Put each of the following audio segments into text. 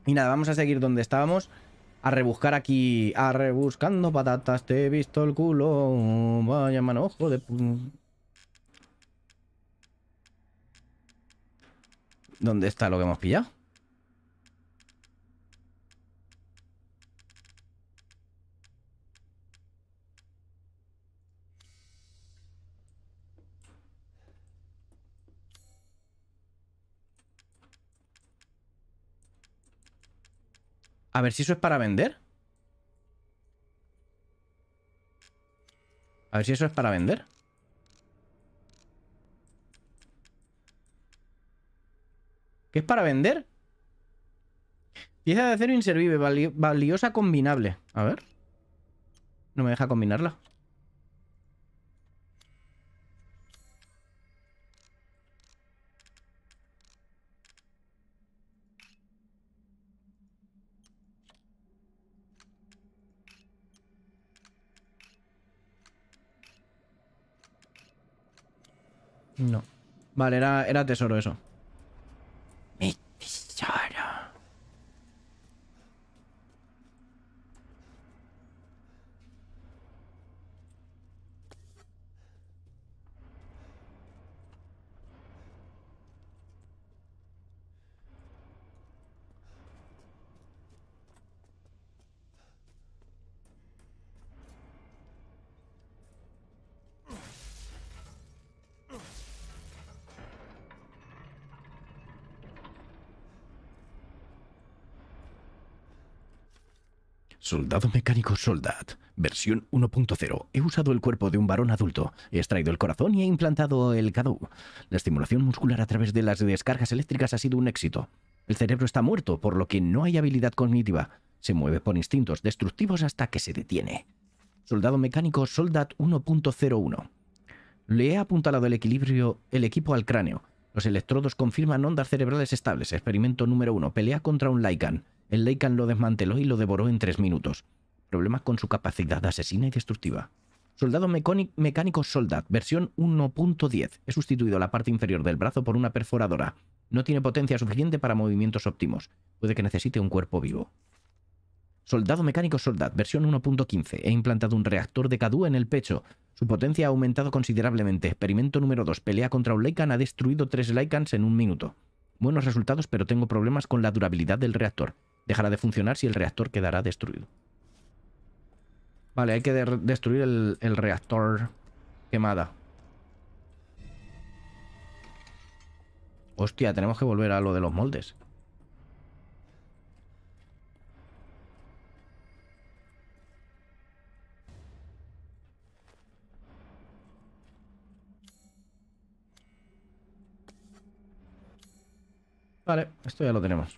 Y nada, vamos a seguir donde estábamos. A rebuscar aquí. A rebuscando patatas. Te he visto el culo. Vaya manojo de... ¿Dónde está lo que hemos pillado? A ver si eso es para vender. A ver si eso es para vender. ¿Qué es para vender? Pieza de acero inservible, valiosa combinable. A ver. No me deja combinarla. No. Vale, era tesoro eso. Mi tesoro. Soldado mecánico Soldat, versión 1.0. He usado el cuerpo de un varón adulto, he extraído el corazón y he implantado el CADU. La estimulación muscular a través de las descargas eléctricas ha sido un éxito. El cerebro está muerto, por lo que no hay habilidad cognitiva. Se mueve por instintos destructivos hasta que se detiene. Soldado mecánico Soldat 1.01. Le he apuntalado el equipo al cráneo. Los electrodos confirman ondas cerebrales estables. Experimento número 1. Pelea contra un Lycan. El Lycan lo desmanteló y lo devoró en 3 minutos. Problemas con su capacidad asesina y destructiva. Soldado mecánico Soldat, versión 1.10. He sustituido la parte inferior del brazo por una perforadora. No tiene potencia suficiente para movimientos óptimos. Puede que necesite un cuerpo vivo. Soldado mecánico Soldat, versión 1.15. He implantado un reactor de CADU en el pecho. Su potencia ha aumentado considerablemente. Experimento número 2. Pelea contra un Lycan. Ha destruido 3 Lycans en 1 minuto. Buenos resultados, pero tengo problemas con la durabilidad del reactor. Dejará de funcionar si el reactor quedará destruido. Vale, hay que destruir el reactor quemada. Hostia, tenemos que volver a lo de los moldes. Vale, esto ya lo tenemos.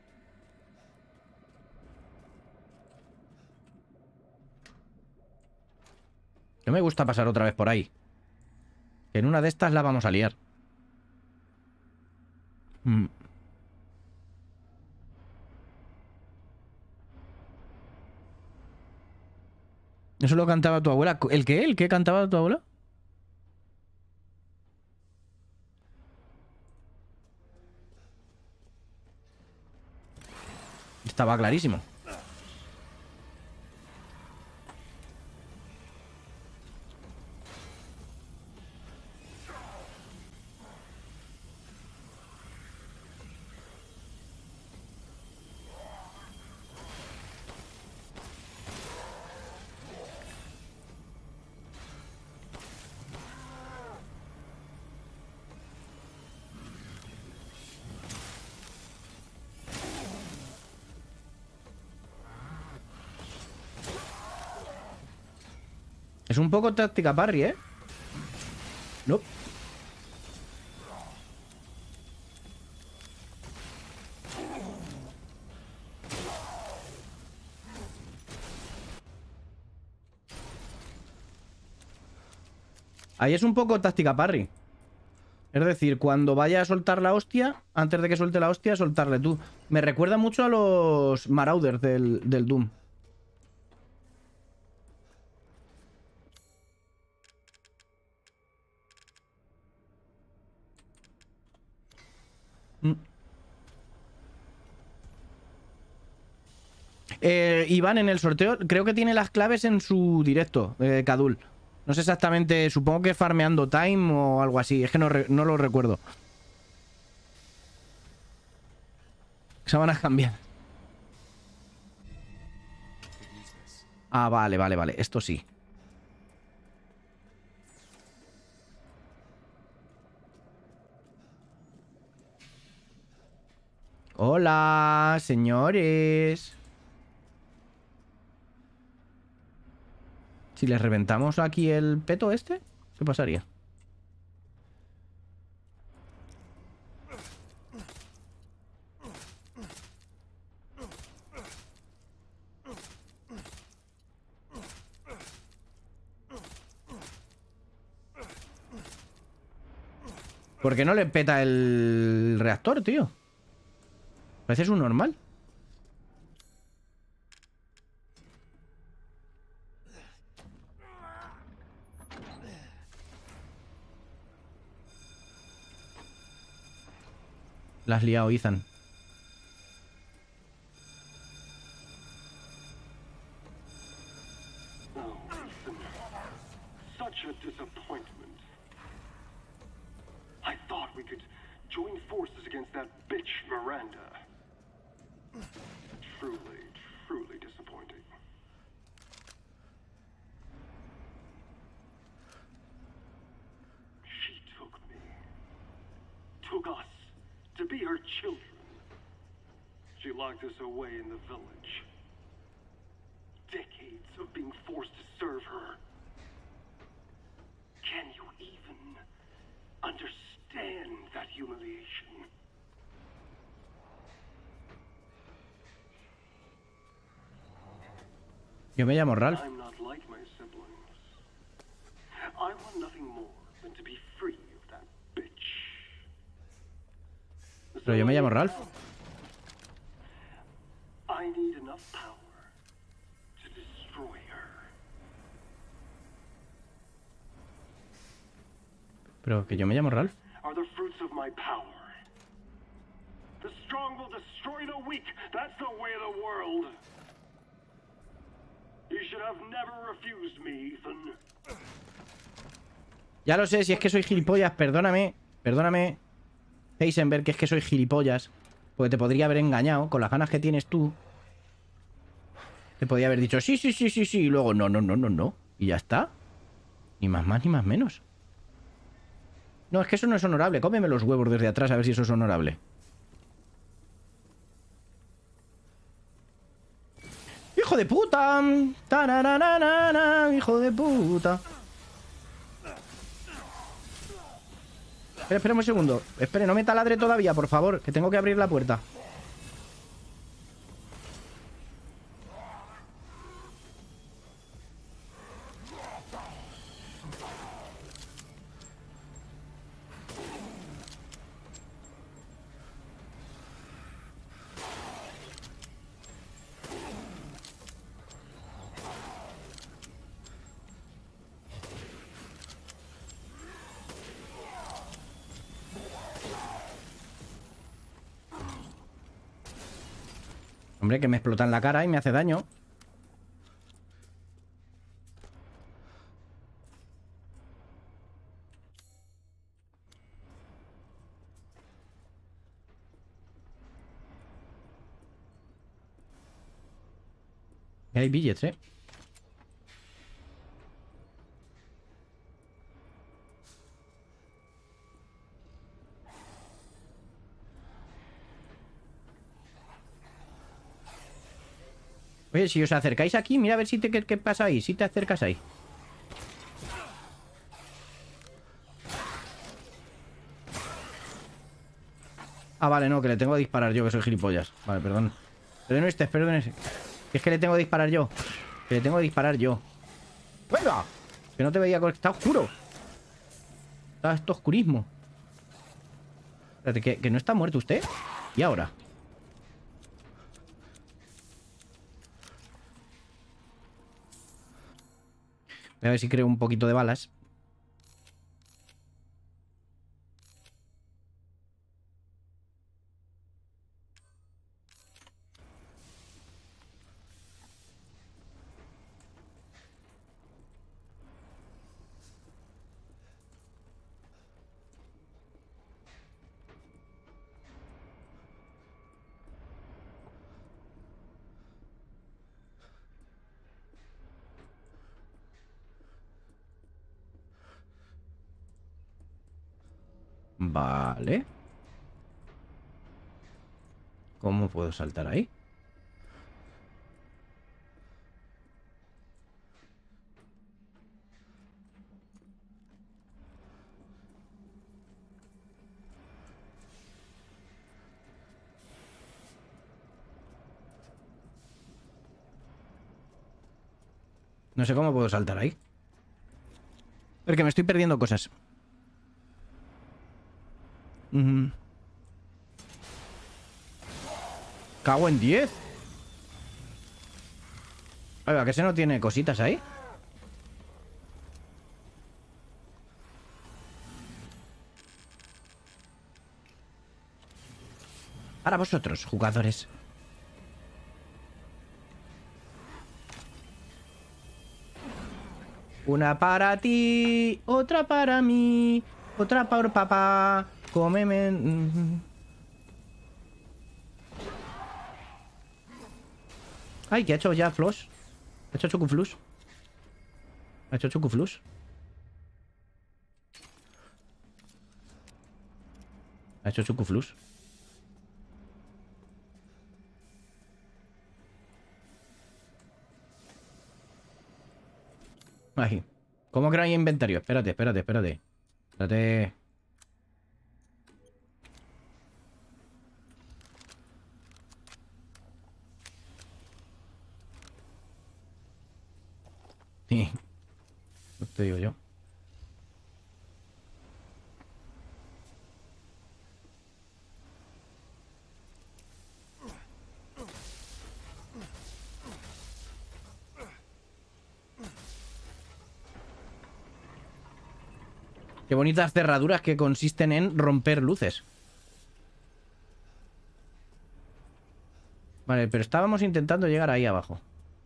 No me gusta pasar otra vez por ahí. Que en una de estas la vamos a liar. Mm. Eso lo cantaba tu abuela. ¿El qué? ¿El qué cantaba tu abuela? Estaba clarísimo. Es un poco táctica parry, ¿eh? No. Ahí es un poco táctica parry. Es decir, cuando vaya a soltar la hostia, antes de que suelte la hostia, soltarle tú. Me recuerda mucho a los Marauders del Doom. Mm. Iván, en el sorteo, creo que tiene las claves en su directo, Cadul. No sé exactamente, supongo que farmeando time o algo así. Es que no lo recuerdo. Sábanas cambiar. Ah, vale. Esto sí. Hola, señores. Si les reventamos aquí el peto este, ¿qué pasaría? ¿Por qué no le peta el reactor, tío? Parece un normal. La has liado, Ethan. Such a disappointment. I thought we could join forces against that bitch Miranda. Truly, truly disappointing. She took me. Took us to be her children. She locked us away in the village. Decades of being forced to serve her. Can you even understand that humiliation? Yo me llamo Ralph. I'm not like my siblings. I want nothing more than to be free of that bitch. Pero yo me llamo Ralph. I need enough power to destroy her. Pero que yo me llamo Ralph. Are the fruits of my power. The strong will destroy the weak. That's the way of the world. You should have never refused me, Ethan. Ya lo sé, si es que soy gilipollas, perdóname. Perdóname, Heisenberg, que es que soy gilipollas. Porque te podría haber engañado con las ganas que tienes tú. Te podría haber dicho sí. Y luego no. Y ya está. Ni más ni más menos. No, es que eso no es honorable. Cómeme los huevos desde atrás a ver si eso es honorable. ¡Hijo de puta! ¡Hijo de puta! Espera un segundo. Espere, no me taladre todavía, por favor. Que tengo que abrir la puerta. Hombre, que me explota en la cara y me hace daño. Y hay billetes, ¿eh? Oye, si os acercáis aquí, mira a ver si qué pasa ahí. Si te acercas ahí. Ah, vale, no, que le tengo que disparar yo, que soy gilipollas. Vale, perdón. Perdón este. Es que le tengo que disparar yo. Que le tengo que disparar yo. ¡Venga! Que no te veía. Está oscuro. Está esto oscurismo. Espérate, que no está muerto usted. ¿Y ahora? Voy a ver si creo un poquito de balas. Vale. ¿Cómo puedo saltar ahí? No sé cómo puedo saltar ahí. Porque me estoy perdiendo cosas. Cago en 10. Oiga, que se no tiene cositas ahí. Para vosotros, jugadores. Una para ti, otra para mí, otra para papá. Cómeme. Ay, ¿qué ha hecho ya Flush? ¿Ha hecho Chucuflush? ¿Ha hecho Chucuflush? ¿Ha hecho Chucuflush? Ay, ¿cómo que no hay inventario? Espérate. Espérate. Sí, no te digo yo. Qué bonitas cerraduras que consisten en romper luces. Vale, pero estábamos intentando llegar ahí abajo.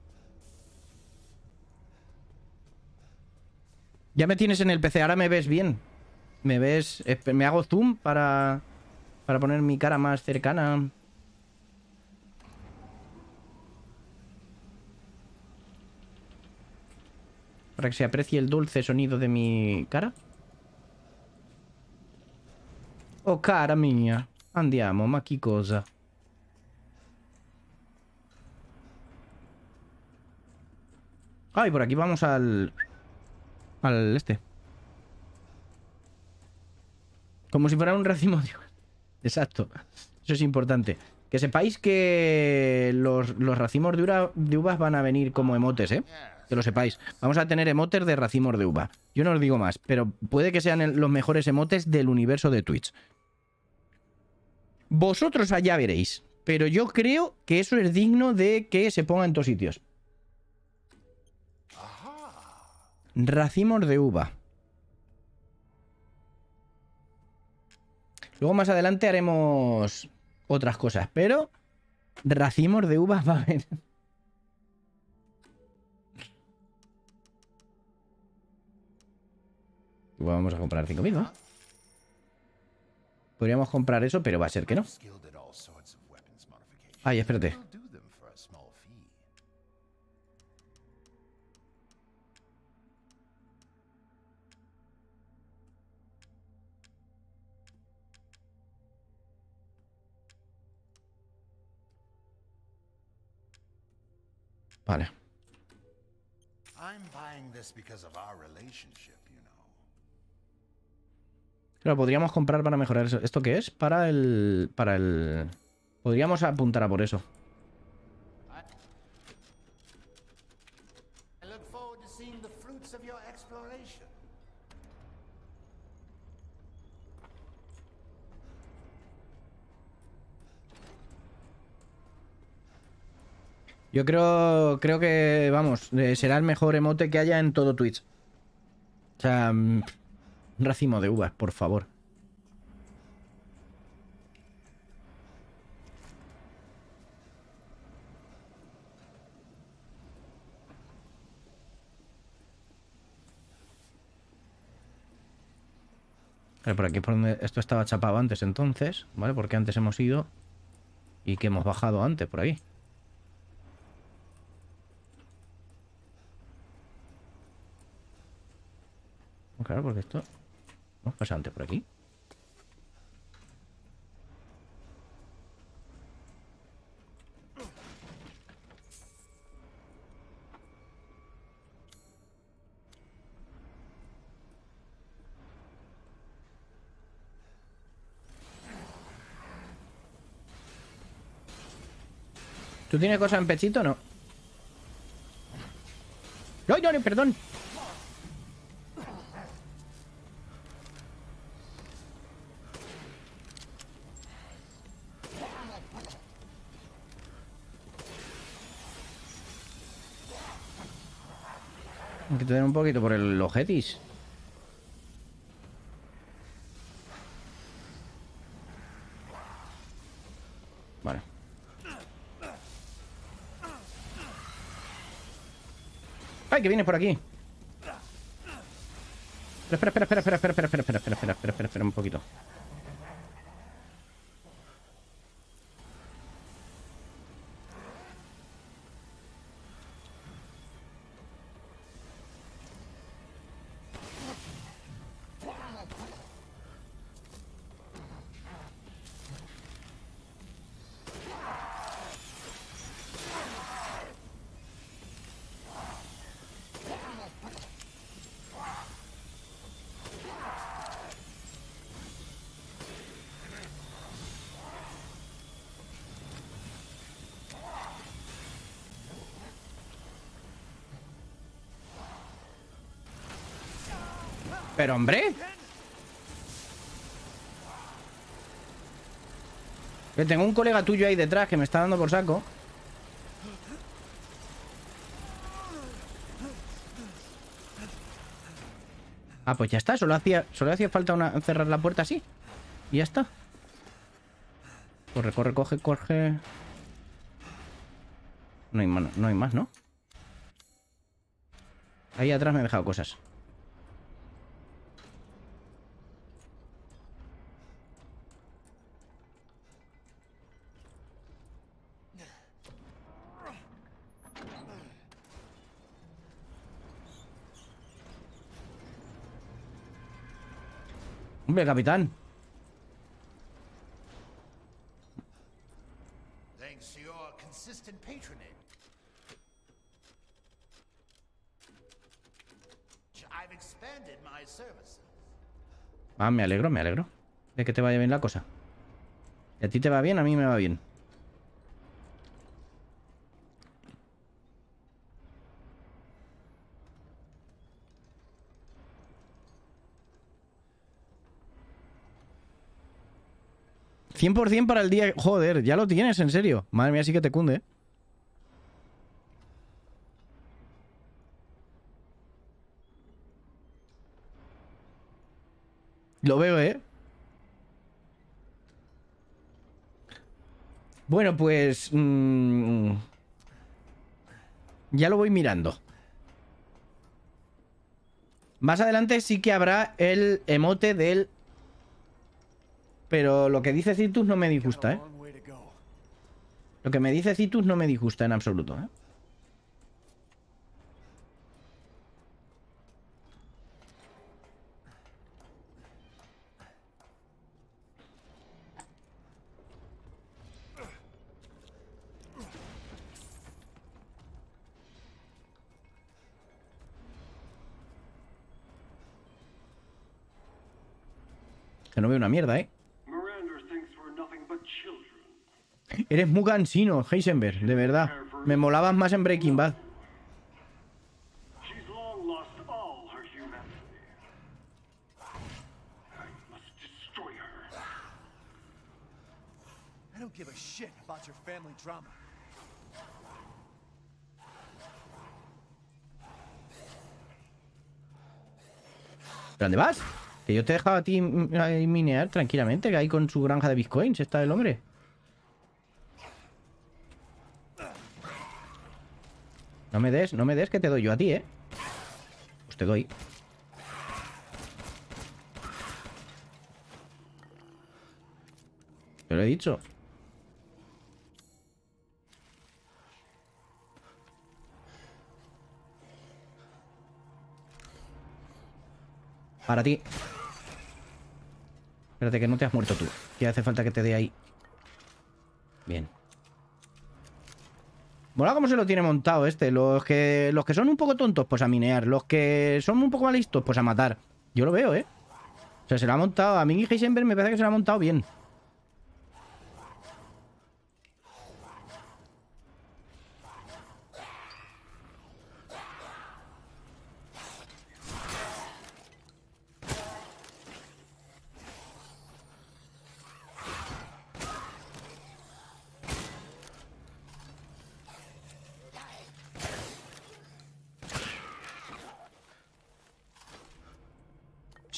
Ya me tienes en el PC, ahora me ves bien. Me ves... Me hago zoom para poner mi cara más cercana. Para que se aprecie el dulce sonido de mi cara. Oh, cara mia. Andiamo, ma che cosa? Ay, por aquí vamos al... Al este. Como si fuera un racimo de... Exacto. Eso es importante. Que sepáis que los racimos de uvas van a venir como emotes, ¿eh? Que lo sepáis. Vamos a tener emotes de racimos de uva. Yo no os digo más, pero puede que sean los mejores emotes del universo de Twitch. Vosotros allá veréis. Pero yo creo que eso es digno de que se ponga en todos sitios. Racimos de uva. Luego más adelante haremos otras cosas, pero racimos de uvas va a haber. Vamos a comprar 5.000, ¿no? Podríamos comprar eso, pero va a ser que no. Ay, espérate. Vale. Claro, podríamos comprar para mejorar eso. ¿Esto qué es? Para el... Podríamos apuntar a por eso. Yo creo que, vamos, será el mejor emote que haya en todo Twitch. O sea, un racimo de uvas, por favor. Por aquí es por donde esto estaba chapado antes entonces, ¿vale? Porque antes hemos ido y que hemos bajado antes por ahí. Claro, porque esto... ¿Hemos pasado antes por aquí? ¿Tú tienes cosas en pechito o no? ¡No, no, perdón! Hay que tener un poquito por el ojetis. Vale. ¡Ay, que vienes por aquí! Espera un poquito. Pero, hombre. Que tengo un colega tuyo ahí detrás que me está dando por saco. Ah, pues ya está. Solo hacía falta cerrar la puerta así. Y ya está. Corre, corre, coge. No hay más, ¿no? Ahí atrás me he dejado cosas. Hombre, capitán. Thanks to your consistent patronage, I've expanded my services. Ah, me alegro de que te vaya bien la cosa. Si a ti te va bien, a mí me va bien. $100% para el día. Joder, ya lo tienes, en serio. Madre mía, sí que te cunde. Lo veo, ¿eh? Bueno, pues... ya lo voy mirando. Más adelante sí que habrá el emote del... Pero lo que dice Citus no me disgusta, ¿eh? Lo que me dice Citus no me disgusta en absoluto, ¿eh? Que no veo una mierda, ¿eh? Eres muy cansino, Heisenberg, de verdad. Me molabas más en Breaking Bad. I don't give a shit about your family drama. ¿Pero dónde vas? Que yo te he dejado a ti ahí minear tranquilamente, que ahí con su granja de bitcoins está el hombre. No me des que te doy yo a ti, ¿eh? Pues te doy. Te lo he dicho. Para ti. Espérate que no te has muerto tú. Que hace falta que te dé ahí. Bien. Mola cómo se lo tiene montado este. Los que son un poco tontos, pues a minear. Los que son un poco más listos, pues a matar. Yo lo veo, ¿eh? O sea, se lo ha montado. A mí Heisenberg me parece que se lo ha montado bien.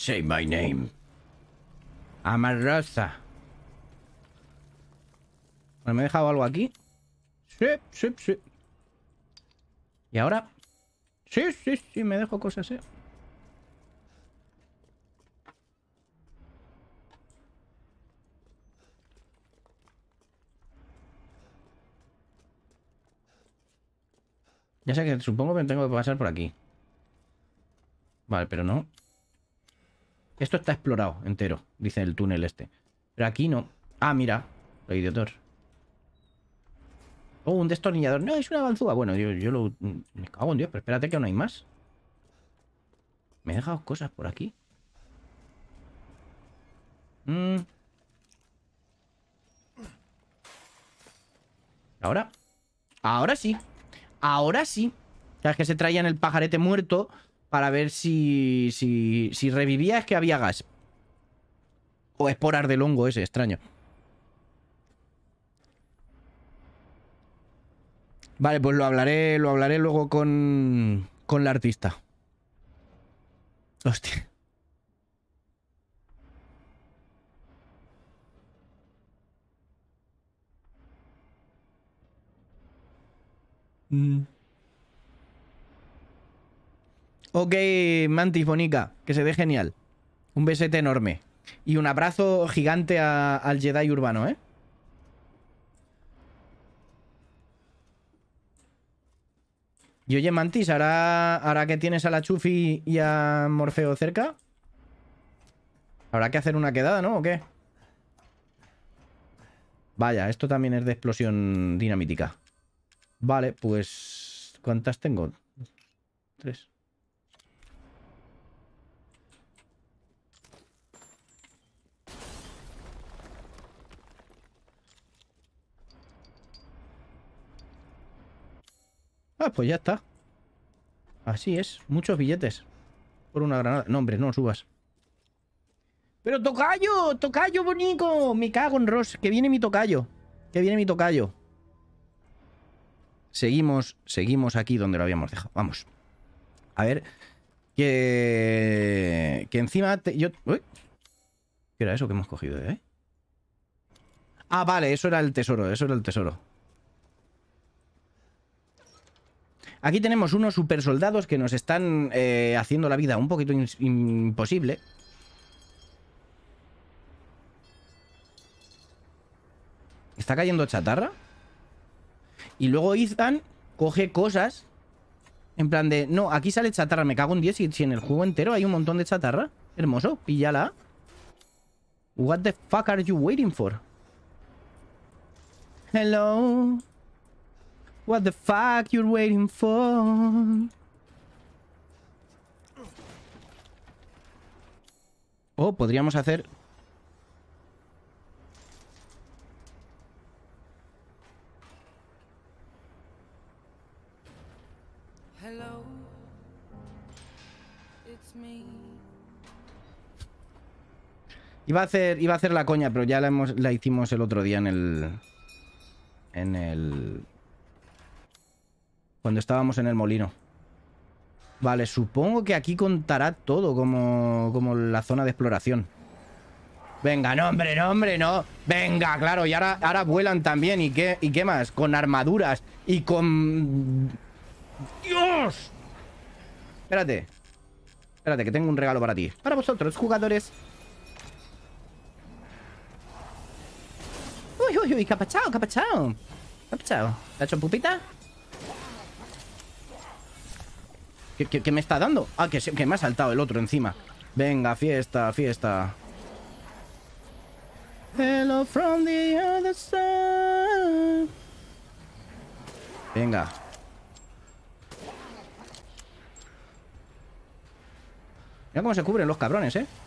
Say my name. Amarrosa. Bueno, me he dejado algo aquí. Sí, sí, sí. ¿Y ahora? Sí, sí, sí, me dejo cosas, Ya sé que supongo que tengo que pasar por aquí. Vale, pero no. Esto está explorado entero, dice el túnel este. Pero aquí no. Ah, mira. Lo idiotor. Oh, un destornillador. No, es una ganzúa. Bueno, yo lo... Me cago en Dios, pero espérate que aún hay más. Me he dejado cosas por aquí. Ahora. Ahora sí. Ahora sí. O sea, es que se traían el pajarete muerto para ver si revivía, es que había gas. O esporas del hongo ese, extraño. Vale, pues lo hablaré luego con la artista. Hostia. Ok, Mantis Bonica, que se ve genial. Un besete enorme. Y un abrazo gigante al Jedi urbano, ¿eh? Y oye, Mantis, ahora que tienes a la Chufi y a Morfeo cerca, habrá que hacer una quedada, ¿no? ¿O qué? Vaya, esto también es de explosión dinamítica. Vale, pues... ¿cuántas tengo? 3. Ah, pues ya está. Así es. Muchos billetes. Por una granada. No, hombre, no subas. ¡Pero tocayo! ¡Tocayo bonito! Me cago en Ross. Que viene mi tocayo. Que viene mi tocayo. Seguimos aquí donde lo habíamos dejado. Vamos. A ver. Que encima... Uy. ¿Qué era eso que hemos cogido, Ah, vale. Eso era el tesoro. Eso era el tesoro. Aquí tenemos unos super soldados que nos están haciendo la vida un poquito imposible. Está cayendo chatarra. Y luego Ethan coge cosas en plan de... No, aquí sale chatarra. Me cago en 10 si en el juego entero hay un montón de chatarra. Hermoso, píllala. What the fuck are you waiting for? Hello. What the fuck you're waiting for? Oh, podríamos hacer... Hello. It's me. Iba a hacer la coña, pero ya la hicimos el otro día en el... Cuando estábamos en el molino. Vale, supongo que aquí contará todo como la zona de exploración. Venga, no, hombre, no, hombre, no. Venga, claro, y ahora vuelan también. ¿Y qué más? Con armaduras y con... ¡Dios! Espérate. Espérate, que tengo un regalo para ti. Para vosotros, jugadores. Uy, uy, uy, capachao, capachao. Capachao. ¿Te ha hecho pupita? ¿Qué me está dando? Ah, que me ha saltado el otro encima. Venga, fiesta, fiesta. Hello from the other side. Venga. Mira cómo se cubren los cabrones, ¿eh?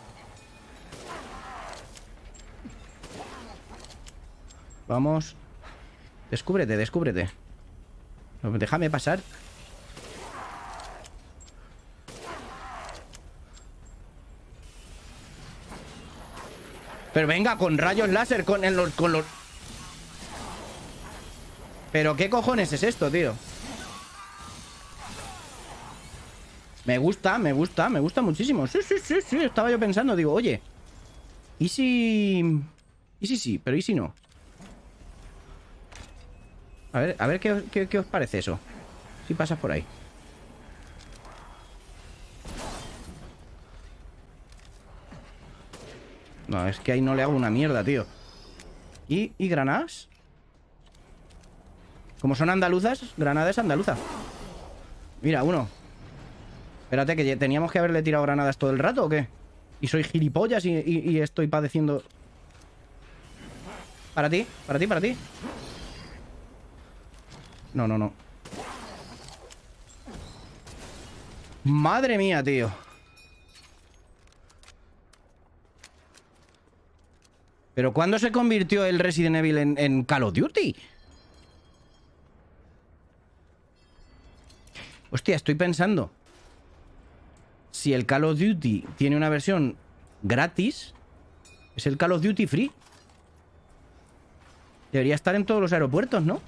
Vamos. Descúbrete, descúbrete. Déjame pasar. Pero venga, con rayos láser, con los... ¿Pero qué cojones es esto, tío? Me gusta muchísimo. Sí, estaba yo pensando, digo, oye, ¿y si...? ¿Y si sí? Pero ¿y si no? A ver qué os parece eso. Si pasas por ahí. No, es que ahí no le hago una mierda, tío. ¿Y granadas? Como son andaluzas, Granada es andaluza. Mira, uno. Espérate, que teníamos que haberle tirado granadas todo el rato, ¿o qué? Y soy gilipollas y estoy padeciendo... Para ti. No. Madre mía, tío. ¿Pero cuándo se convirtió el Resident Evil en Call of Duty? Hostia, estoy pensando. Si el Call of Duty tiene una versión gratis, es el Call of Duty Free. Debería estar en todos los aeropuertos, ¿no?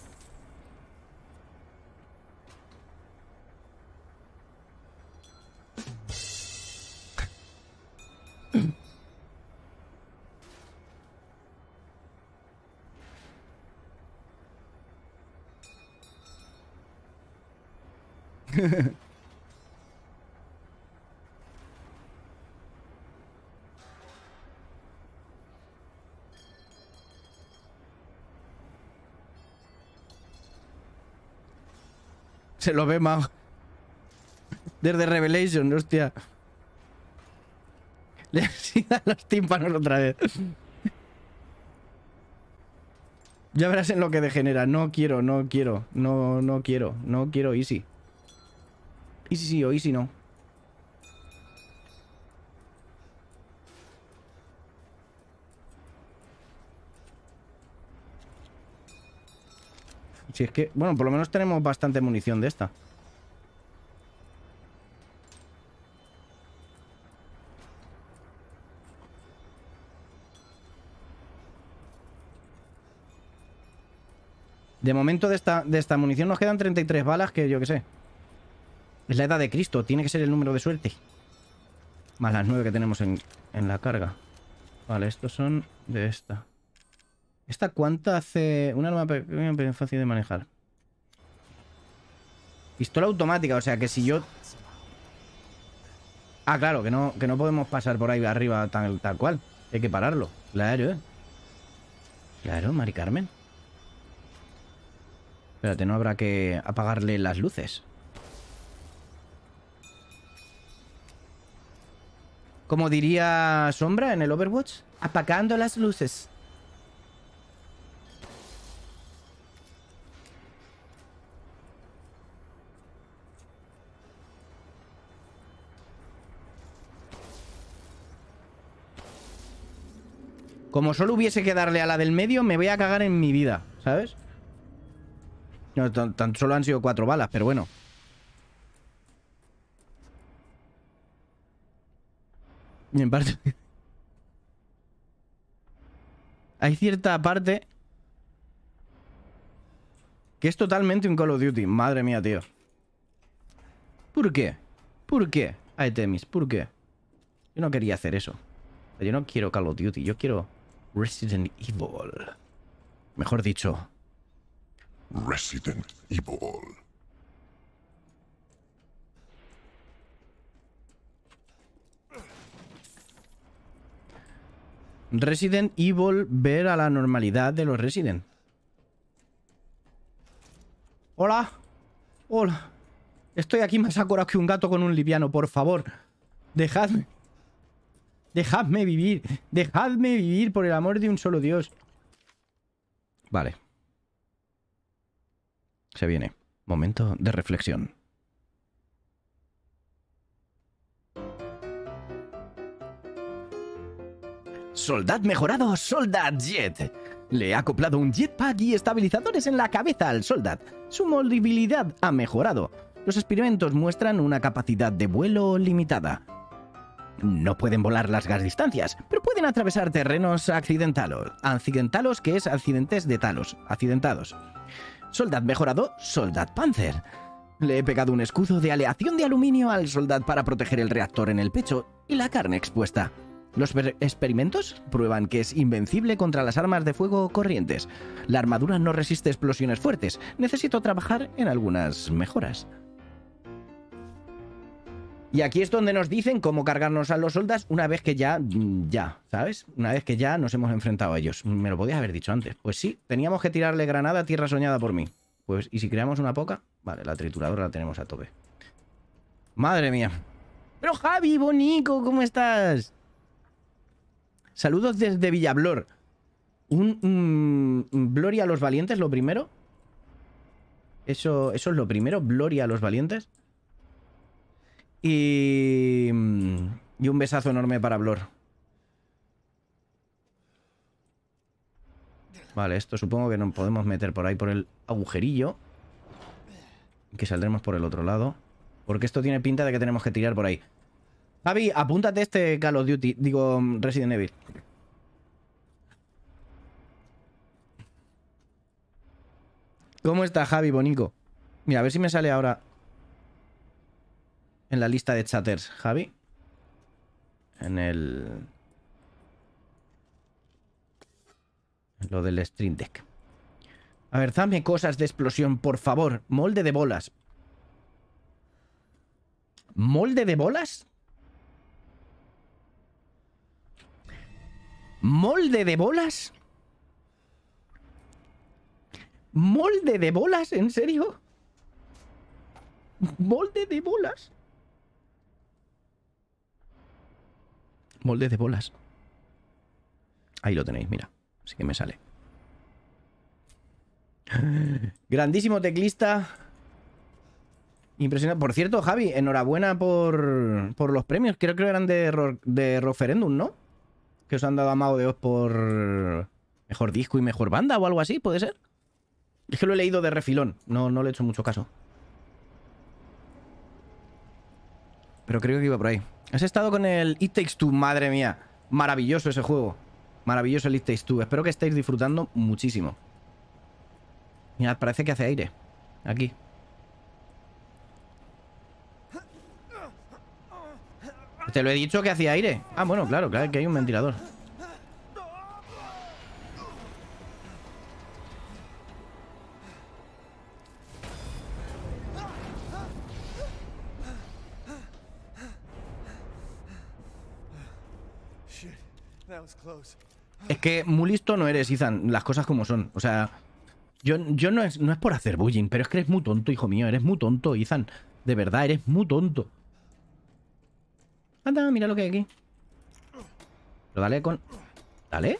Se lo ve más. Desde Revelation, hostia. Le sigan los tímpanos otra vez. Ya verás en lo que degenera. No quiero easy. Easy sí o easy no. Si es que, bueno, por lo menos tenemos bastante munición de esta. De momento de esta munición nos quedan 33 balas, que yo que sé. Es la edad de Cristo, tiene que ser el número de suerte. Más las 9 que tenemos en la carga. Vale, estos son de esta. ¿Esta cuánta hace? Un arma pequeña pero fácil de manejar. Pistola automática, o sea que si yo... Ah, claro, que no podemos pasar por ahí arriba tal cual. Hay que pararlo. Claro. Claro, Mari Carmen. Espérate, no habrá que apagarle las luces. Como diría Sombra en el Overwatch, apagando las luces. Como solo hubiese que darle a la del medio, me voy a cagar en mi vida, ¿sabes? No, tan solo han sido 4 balas, pero bueno. Y en parte... Hay cierta parte que es totalmente un Call of Duty. Madre mía, tío. ¿Por qué? ¿Por qué? Aetemis, ¿por qué? Yo no quería hacer eso. Yo no quiero Call of Duty, yo quiero Resident Evil. Mejor dicho, Resident Evil. Resident Evil, ver a la normalidad de los Resident. Hola. Hola. Estoy aquí más acorado que un gato con un liviano, por favor. Dejadme. Dejadme vivir. Dejadme vivir por el amor de un solo Dios. Vale. Se viene. Momento de reflexión. Soldad mejorado, Soldad Jet. Le he acoplado un jetpack y estabilizadores en la cabeza al Soldad. Su movilidad ha mejorado. Los experimentos muestran una capacidad de vuelo limitada. No pueden volar largas distancias, pero pueden atravesar terrenos accidentados, que es accidentes de talos, accidentados. Soldad mejorado, Soldad Panzer. Le he pegado un escudo de aleación de aluminio al soldado para proteger el reactor en el pecho y la carne expuesta. Los experimentos prueban que es invencible contra las armas de fuego corrientes. La armadura no resiste explosiones fuertes. Necesito trabajar en algunas mejoras. Y aquí es donde nos dicen cómo cargarnos a los soldados una vez que ya, ¿sabes? Una vez que ya nos hemos enfrentado a ellos. Me lo podías haber dicho antes. Pues sí, teníamos que tirarle granada a tierra soñada por mí. Pues, ¿y si creamos una poca? Vale, la trituradora la tenemos a tope. Madre mía. Pero Javi, bonico, ¿cómo estás? Saludos desde Villablor. Un Gloria a los valientes, lo primero. Eso es lo primero, Gloria a los valientes. Y un besazo enorme para Blor. Vale, esto supongo que nos podemos meter por ahí por el agujerillo. Que saldremos por el otro lado. Porque esto tiene pinta de que tenemos que tirar por ahí. Javi, apúntate este Call of Duty. Digo, Resident Evil. ¿Cómo está Javi, bonico? Mira, a ver si me sale ahora en la lista de chatters, Javi. En lo del Stream Deck. A ver, dame cosas de explosión, por favor. Molde de bolas. ¿Molde de bolas? ¿Molde de bolas? ¿Molde de bolas? ¿En serio? ¿Molde de bolas? Molde de bolas. Ahí lo tenéis, mira. Así que me sale. Grandísimo teclista. Impresionante. Por cierto, Javi, enhorabuena por los premios. Creo que eran de Referendum, ¿no? Que os han dado a Mago de Oz por mejor disco y mejor banda o algo así, ¿puede ser? Es que lo he leído de refilón. No le he hecho mucho caso. Pero creo que iba por ahí. Has estado con el It Takes Two, madre mía. Maravilloso ese juego. Maravilloso el It Takes Two. Espero que estéis disfrutando muchísimo. Mirad, parece que hace aire. Aquí. Te lo he dicho que hacía aire. Ah, bueno, claro, que hay un ventilador. Es que muy listo no eres, Ethan. Las cosas como son. O sea, yo no es por hacer bullying, pero es que eres muy tonto, hijo mío. Eres muy tonto, Ethan. De verdad, eres muy tonto. Anda, mira lo que hay aquí. Pero dale con... ¿Dale?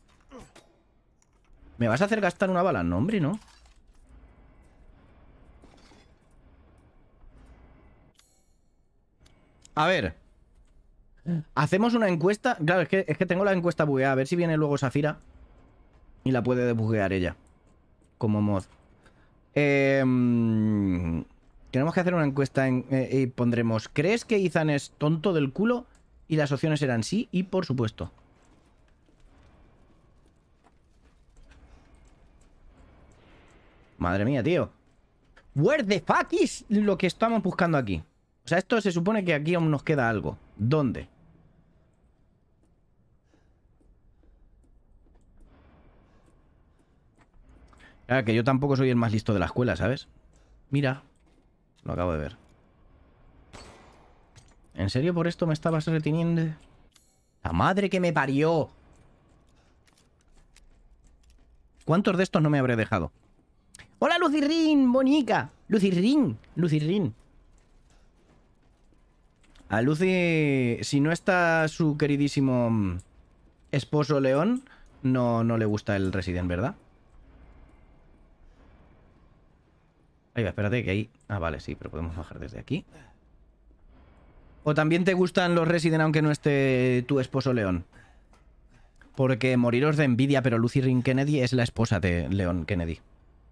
¿Me vas a hacer gastar una bala? No, hombre, no. A ver. Hacemos una encuesta. Claro, es que tengo la encuesta bugueada. A ver si viene luego Safira y la puede desbuguear ella. Como mod. Tenemos que hacer una encuesta y pondremos: ¿crees que Ethan es tonto del culo? Y las opciones eran sí y por supuesto. Madre mía, tío. Where the fuck is lo que estamos buscando aquí? O sea, esto se supone que aquí aún nos queda algo. ¿Dónde? Claro, que yo tampoco soy el más listo de la escuela, ¿sabes? Mira. Lo acabo de ver. ¿En serio por esto me estabas reteniendo? ¡La madre que me parió! ¿Cuántos de estos no me habré dejado? ¡Hola, Lucirrin, bonica! Lucirrin. A Lucy, si no está su queridísimo esposo León, no le gusta el Resident, ¿verdad? Ahí va, espérate que ahí... Ah, vale, sí, pero podemos bajar desde aquí. ¿O también te gustan los Resident aunque no esté tu esposo León? Porque moriros de envidia, pero Lucy Ring Kennedy es la esposa de León Kennedy.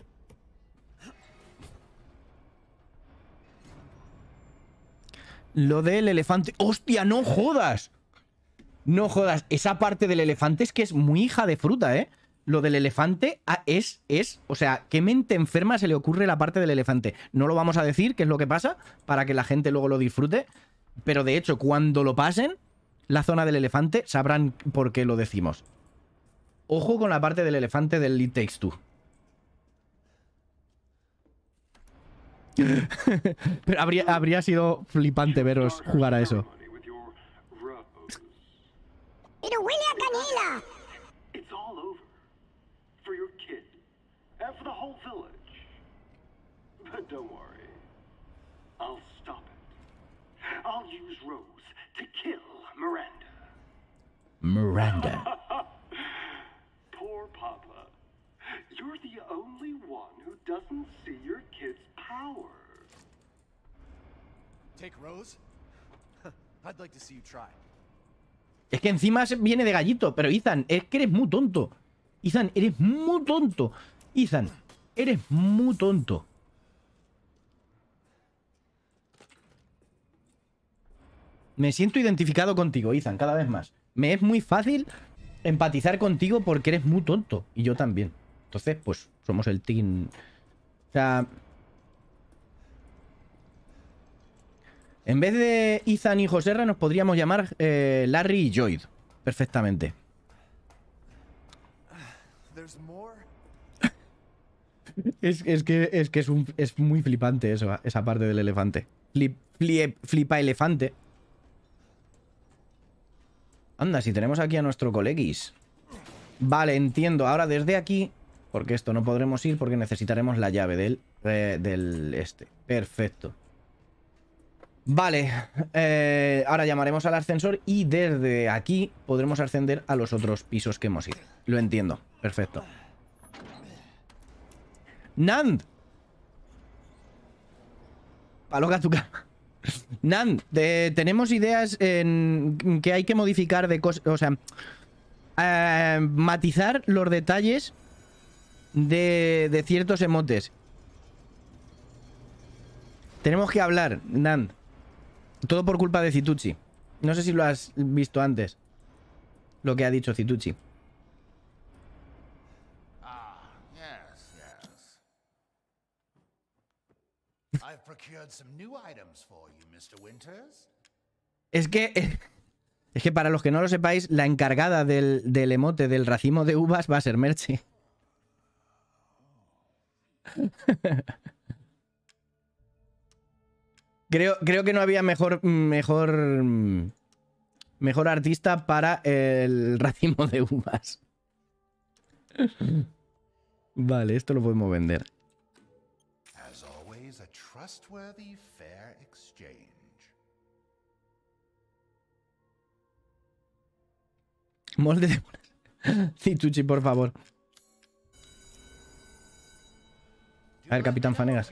Lo del elefante... ¡Hostia, no jodas! No jodas, esa parte del elefante es que es muy hija de fruta, ¿eh? Lo del elefante o sea, ¿qué mente enferma se le ocurre la parte del elefante? No lo vamos a decir, qué es lo que pasa, para que la gente luego lo disfrute. Pero de hecho, cuando lo pasen, la zona del elefante, sabrán por qué lo decimos. Ojo con la parte del elefante del It Takes Two. Pero habría sido flipante veros jugar a eso. ¡Pero huele a canela! It's all over. For your kid. And for the whole village. But don't worry. I'll stop it. I'll use Rose to kill Miranda. Miranda. Poor Papa. You're the only one who doesn't see your kid's power. Take Rose? I'd like to see you try. Es que encima viene de gallito. Pero Ethan, es que eres muy tonto. Ethan, eres muy tonto. Ethan, eres muy tonto. Me siento identificado contigo, Ethan, cada vez más. Me es muy fácil empatizar contigo porque eres muy tonto. Y yo también. Entonces, pues, somos el team. O sea... En vez de Ethan y Joserra nos podríamos llamar Larry y Lloyd. Perfectamente. Es que es muy flipante eso, esa parte del elefante. Flipa elefante. Anda, si tenemos aquí a nuestro coleguis. Vale, entiendo. Ahora desde aquí, porque esto no podremos ir porque necesitaremos la llave del este. Perfecto. Vale, ahora llamaremos al ascensor y desde aquí podremos ascender a los otros pisos que hemos ido. Lo entiendo, perfecto. Nand. Paloca tu cama. Nand, tenemos ideas en que hay que modificar de cosas, o sea, matizar los detalles de ciertos emotes. Tenemos que hablar, Nand. Todo por culpa de Citucci. No sé si lo has visto antes. Lo que ha dicho Citucci. I've procured some new items for you, Mr. Winters. Es que para los que no lo sepáis, la encargada del emote del racimo de uvas va a ser Merche. Creo que no había mejor artista para el racimo de uvas. Vale, esto lo podemos vender. As always, a trustworthy, fair exchange. Molde de... Citucci, por favor. A ver, Capitán Fanegas.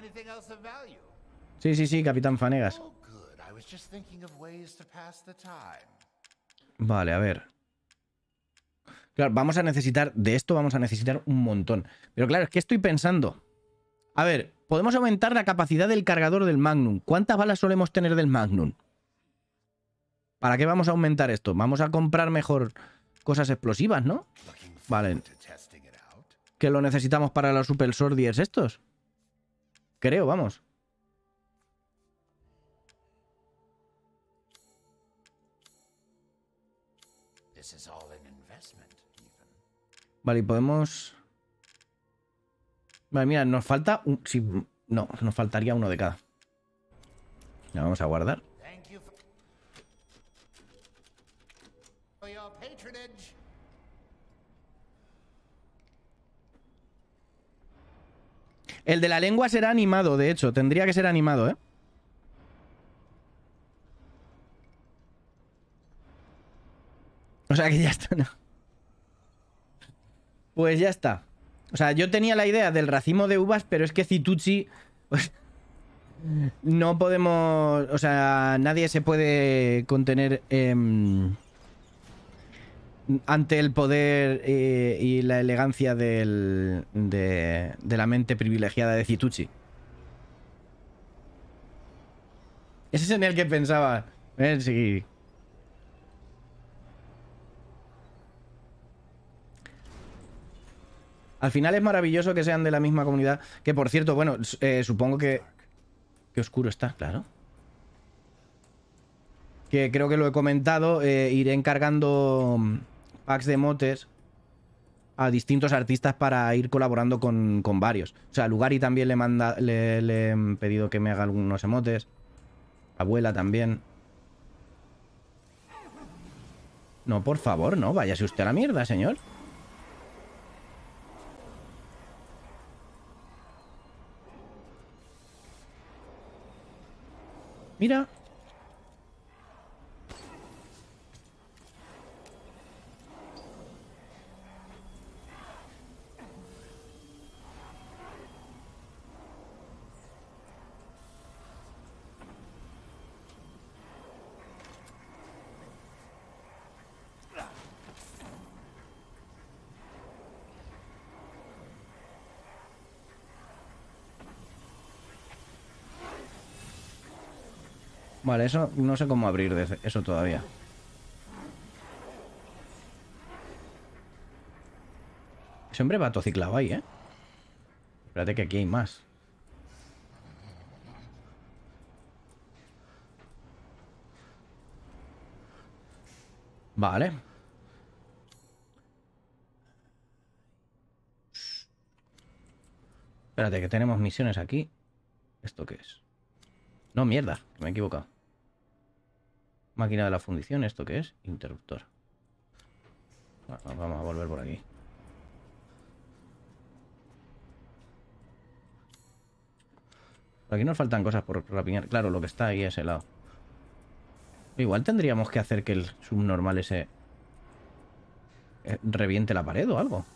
Sí, Capitán Fanegas. Vale, a ver. Claro, vamos a necesitar... De esto vamos a necesitar un montón. Pero claro, es que estoy pensando... A ver, podemos aumentar la capacidad del cargador del Magnum. ¿Cuántas balas solemos tener del Magnum? ¿Para qué vamos a aumentar esto? Vamos a comprar mejor cosas explosivas, ¿no? Vale. Que lo necesitamos para los Super Soldiers estos. Creo, vamos. Vale, y podemos... Vale, mira, nos falta un... Sí, no, nos faltaría uno de cada. La vamos a guardar. El de la lengua será animado, de hecho. Tendría que ser animado, ¿eh? O sea que ya está, ¿no? Pues ya está. O sea, yo tenía la idea del racimo de uvas, pero es que Citucci... Pues, no podemos... O sea, nadie se puede contener ante el poder y la elegancia de la mente privilegiada de Citucci. Ese es en el que pensaba. Sí. Al final es maravilloso que sean de la misma comunidad. Que por cierto, bueno, supongo que... Qué oscuro está, claro. Que creo que lo he comentado. Iré encargando packs de motes a distintos artistas para ir colaborando con varios. O sea, a Lugari también le he pedido que me haga algunos emotes. Abuela también. No, por favor, no. Váyase usted a la mierda, señor. Mira. Vale, eso no sé cómo abrir eso todavía. Ese hombre va atociclado ahí, ¿eh? Espérate que aquí hay más. Vale. Espérate que tenemos misiones aquí. ¿Esto qué es? No, mierda, que me he equivocado. Máquina de la fundición, ¿esto qué es? Interruptor. Bueno, vamos a volver por aquí. Por aquí nos faltan cosas por rapiñar. Claro, lo que está ahí es helado. Igual tendríamos que hacer que el subnormal ese reviente la pared o algo.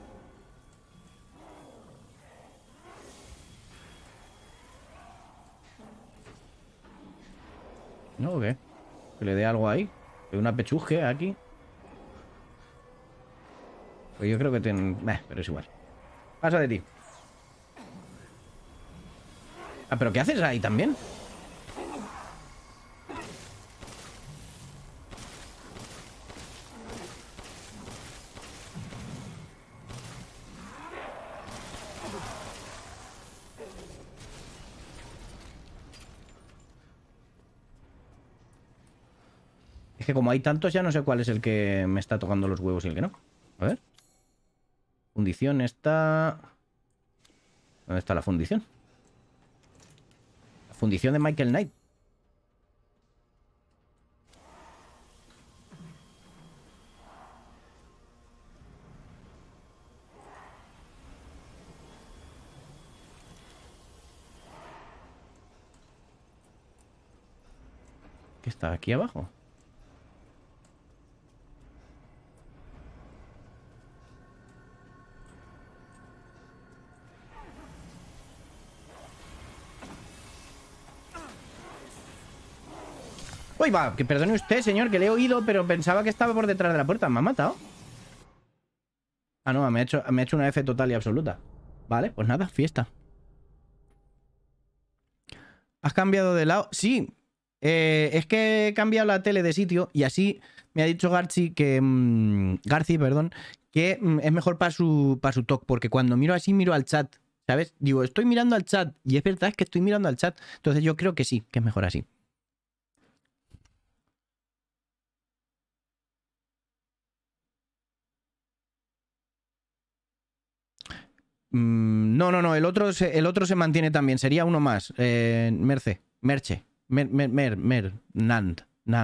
¿No o qué? Que le dé algo ahí. Una pechuje aquí. Pues yo creo que pero es igual. Pasa de ti. Ah, ¿pero qué haces ahí también? Es que como hay tantos ya no sé cuál es el que me está tocando los huevos y el que no. A ver. Fundición está... ¿Dónde está la fundición? La fundición de Michael Knight. ¿Qué está aquí abajo? Uy, va, que perdone usted, señor, que le he oído, pero pensaba que estaba por detrás de la puerta. ¿Me ha matado? Ah, no, me ha hecho una F total y absoluta. Vale, pues nada, fiesta. ¿Has cambiado de lado? Sí. Es que he cambiado la tele de sitio y así me ha dicho Garci que... Garci, perdón, que es mejor para su talk, porque cuando miro así miro al chat, ¿sabes? Digo, estoy mirando al chat y es verdad que estoy mirando al chat. Entonces yo creo que sí, que es mejor así. No, el otro se mantiene también. Sería uno más. Merche. Nand.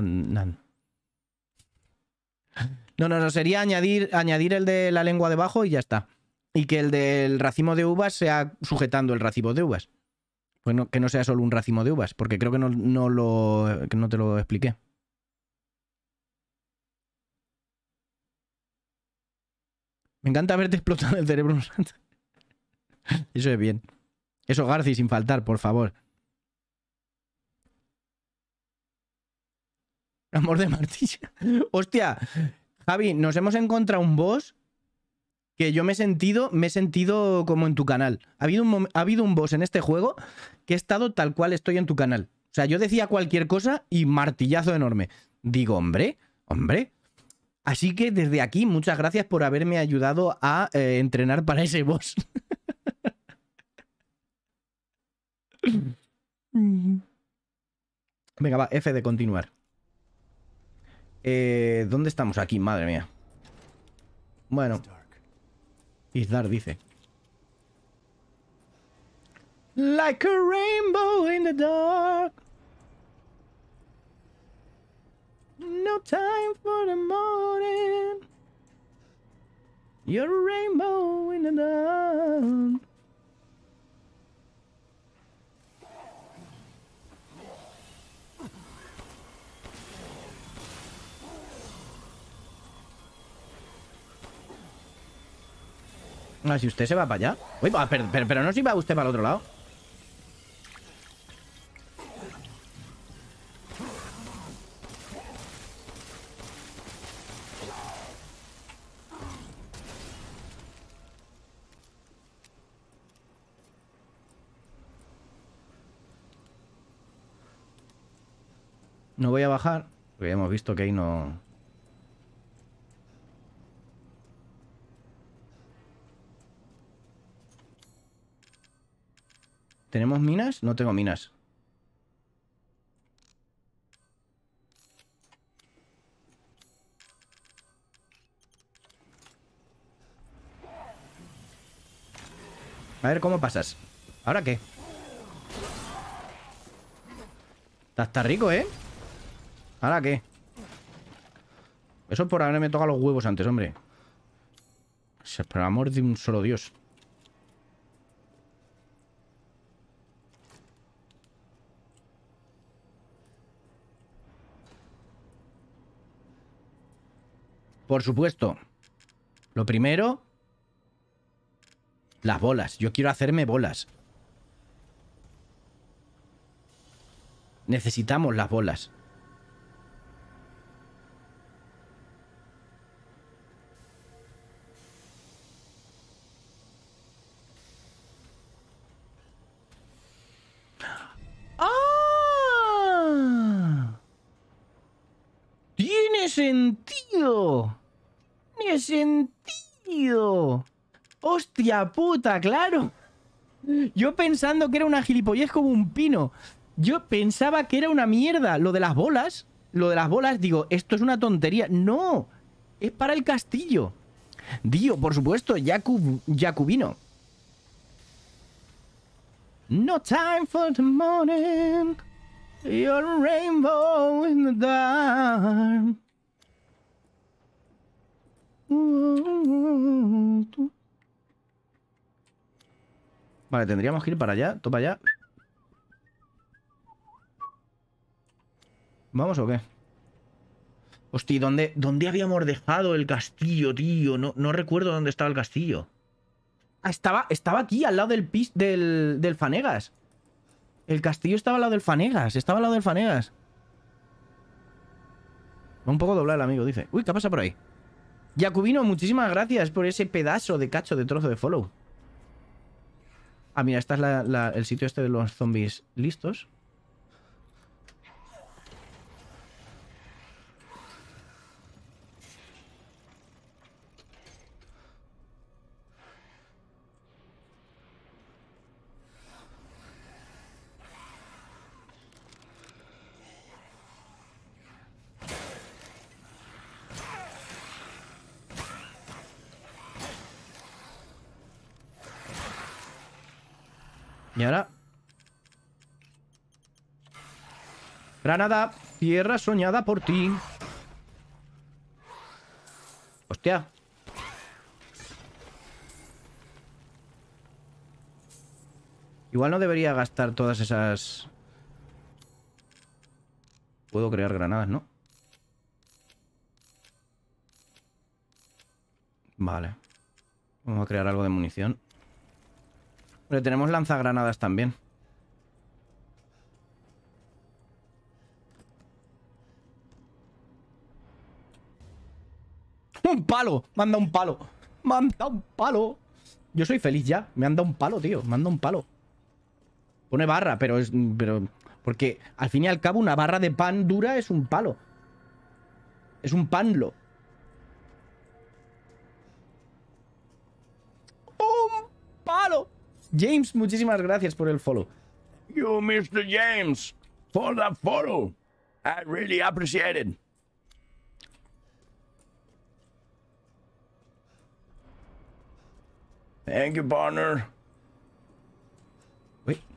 No, sería añadir el de la lengua debajo y ya está. Y que el del racimo de uvas sea sujetando el racimo de uvas. Pues que no sea solo un racimo de uvas, porque creo que no te lo expliqué. Me encanta verte explotando el cerebro. Eso es bien. Eso, Garci, sin faltar, por favor. Amor de martilla. Hostia, Javi, nos hemos encontrado un boss que yo me he sentido como en tu canal. Ha habido un boss en este juego que he estado tal cual estoy en tu canal. O sea, yo decía cualquier cosa y martillazo enorme. Digo, hombre, Así que desde aquí, muchas gracias por haberme ayudado a entrenar para ese boss. Venga, va, F de continuar. ¿Dónde estamos? Aquí, madre mía. Bueno. Isdar dice. Like a rainbow in the dark. No time for the morning. You're a rainbow in the dark. Ah, si usted se va para allá. Uy, pero no si va usted para el otro lado. No voy a bajar, porque ya hemos visto que ahí no... ¿Tenemos minas? No tengo minas. A ver, ¿cómo pasas? ¿Ahora qué? Está rico, ¿eh? ¿Ahora qué? Eso por haberme tocado los huevos antes, hombre. O sea, por el amor de un solo Dios. Por supuesto. Lo primero... Las bolas. Yo quiero hacerme bolas. Necesitamos las bolas. ¡Ah! ¡Tiene sentido! ¡Tiene sentido! ¡Hostia puta, claro! Yo pensando que era una gilipollez como un pino. Yo pensaba que era una mierda. Lo de las bolas, digo, esto es una tontería. ¡No! Es para el castillo. Dio, por supuesto, Jacubino. No time for the morning. You're a rainbow in the dark. Vale, tendríamos que ir para allá. Todo para allá. ¿Vamos o qué? Hostia, ¿dónde habíamos dejado el castillo, tío? No recuerdo dónde estaba el castillo. Ah, estaba aquí, al lado del Fanegas. El castillo estaba al lado del Fanegas. Estaba al lado del Fanegas. Va un poco doblado el amigo, dice. Uy, ¿qué pasa por ahí? Jacubino, muchísimas gracias por ese pedazo de cacho de trozo de follow. Ah, mira, este es el sitio este de los zombies listos. Y ahora... Granada, tierra soñada por ti. Hostia. Igual no debería gastar todas esas... Puedo crear granadas, ¿no? Vale. Vamos a crear algo de munición. Pero tenemos lanzagranadas también. ¡Un palo! ¡Manda un palo! ¡Manda un palo! Yo soy feliz ya. Me han dado un palo, tío. Me han dado un palo. Pone barra, pero es... Porque al fin y al cabo una barra de pan dura es un palo. Es un panlo. James, muchísimas gracias por el follow. You, Mr. James, for that photo. I really appreciate it. Thank you, partner. Uy.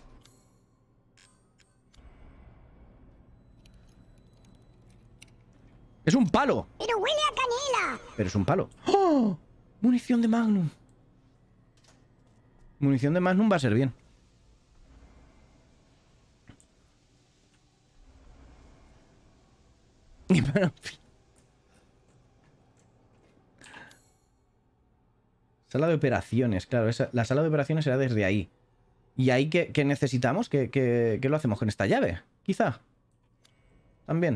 ¡Es un palo! Pero huele a canela. Pero es un palo. ¡Oh! Munición de Magnum. Munición de Magnum va a ser bien. Pero, en fin. Sala de operaciones, claro. La sala de operaciones será desde ahí. ¿Y ahí qué necesitamos? ¿Qué lo hacemos con esta llave? Quizá. También.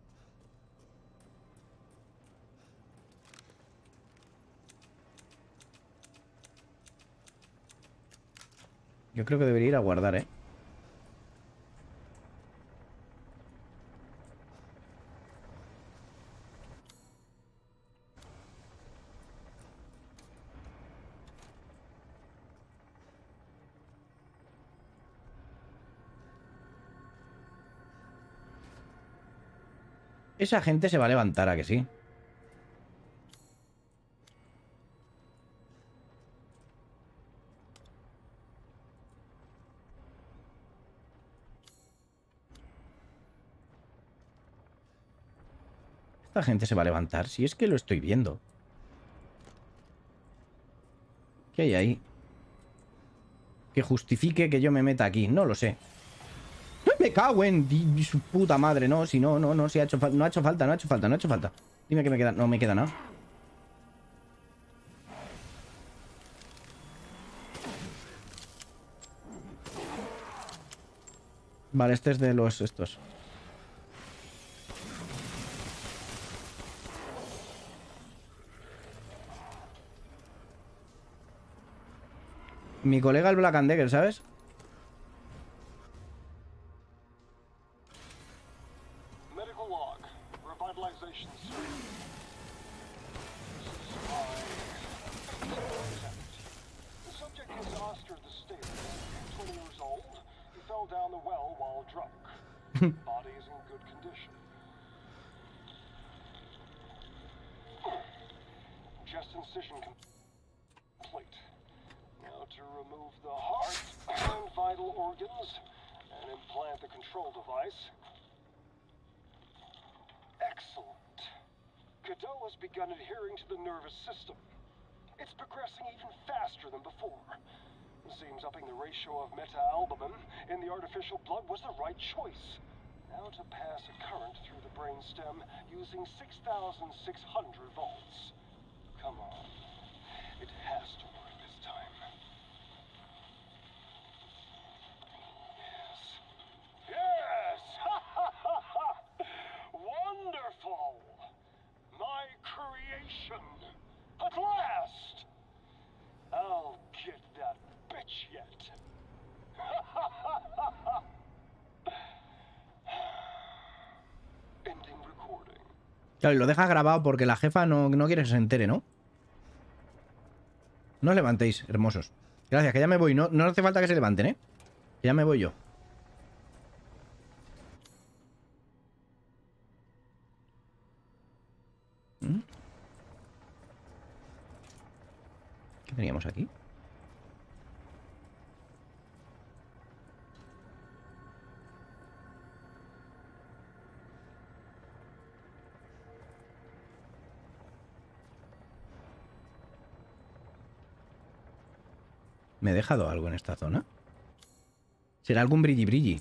Yo creo que debería ir a guardar, ¿eh? Esa gente se va a levantar, ¿a que sí? Esta gente se va a levantar, si es que lo estoy viendo. ¿Qué hay ahí? Que justifique que yo me meta aquí, no lo sé. Me cago en su puta madre, no, si no, si ha hecho no ha hecho falta, no ha hecho falta, no ha hecho falta. Dime que me queda, no me queda nada. Vale, este es de los estos. Mi colega el Black and Decker, ¿sabes? Medical log. Revitalization surge. The subject is Oscar the Stable, 20 years old. He fell down the well while drunk. Body is in good condition. Chest incision complete. Now to remove the heart and vital organs and implant the control device. Excellent. Cadeau has begun adhering to the nervous system. It's progressing even faster than before. It seems upping the ratio of meta-albumin in the artificial blood was the right choice. Now to pass a current through the brainstem using 6,600 volts. Come on. It has to work this time. Yes! Yes! Ha ha ha ha! Wonderful! My creation! At last! I'll get that bitch yet. Ha ha ha ha ha! Ending recording. Claro, y lo deja grabado porque la jefa no quiere que se entere, ¿no? No os levantéis, hermosos. Gracias, que ya me voy. No hace falta que se levanten, ¿eh? Que ya me voy yo. ¿Qué teníamos aquí? ¿Me he dejado algo en esta zona? ¿Será algún brilli-brilli?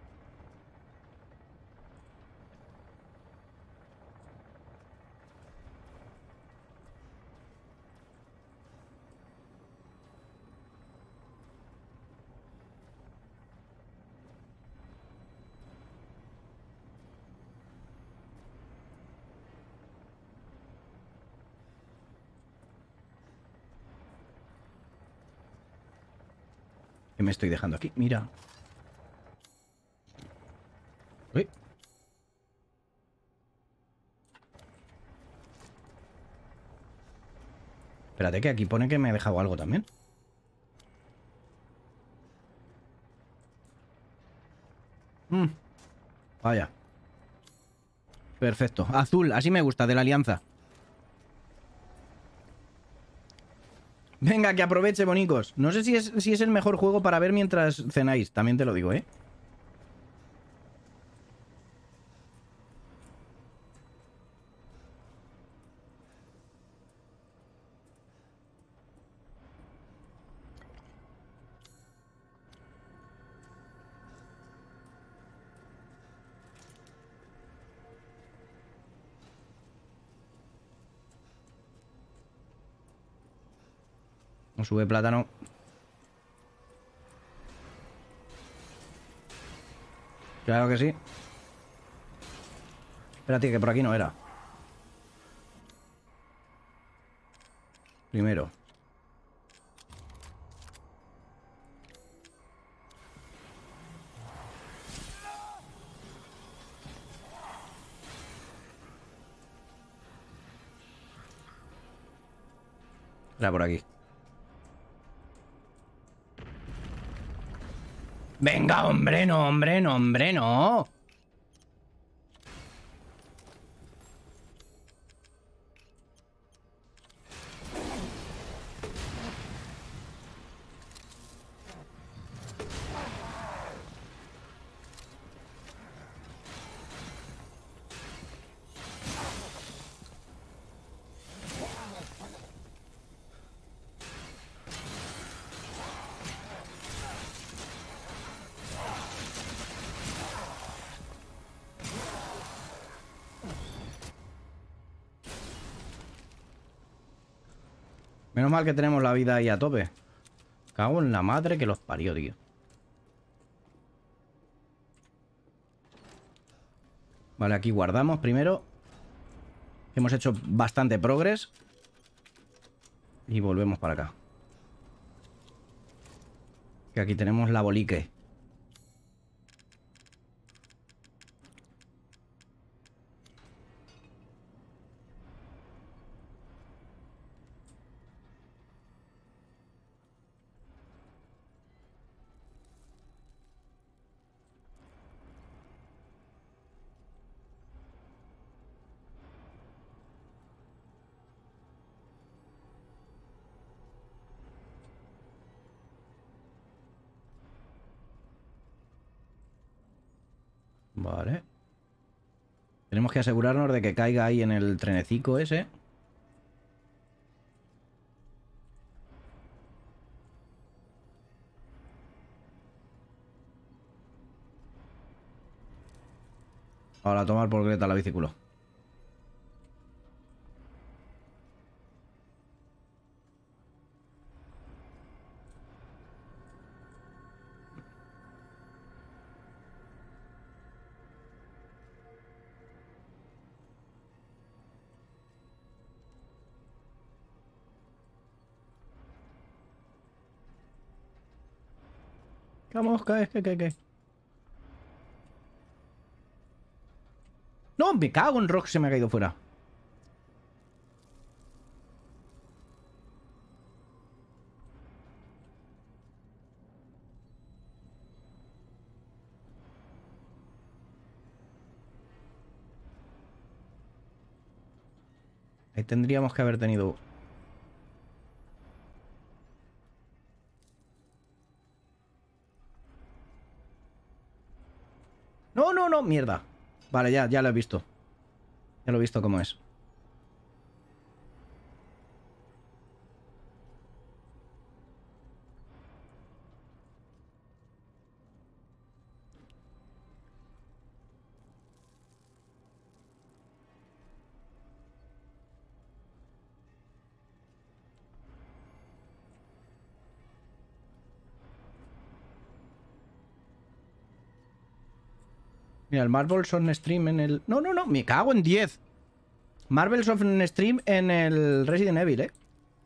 ¿Qué me estoy dejando aquí? Mira. Uy. Espérate, que aquí pone que me he dejado algo también. Vaya. Perfecto. Azul, así me gusta, de la alianza. Venga, que aproveche, bonicos. No sé si es el mejor juego para ver mientras cenáis. También te lo digo, ¿eh? No sube plátano. Claro que sí. Espérate, que por aquí no era. Primero. Era por aquí. Venga, hombre, no, hombre, no, hombre, no. Menos mal que tenemos la vida ahí a tope. Cago en la madre que los parió, tío. Vale, aquí guardamos primero. Hemos hecho bastante progres. Y volvemos para acá. Que aquí tenemos la bolique. Vale. Tenemos que asegurarnos de que caiga ahí en el trenecico ese. Ahora a tomar por Greta la biciclo. Vamos, cae. No, me cago en Rock, se me ha caído fuera. Ahí tendríamos que haber tenido... No, mierda. Vale, ya lo he visto. Ya lo he visto cómo es. Mira, el Marvel's on Stream en el... No, me cago en 10. Marvel's on Stream en el Resident Evil, ¿eh?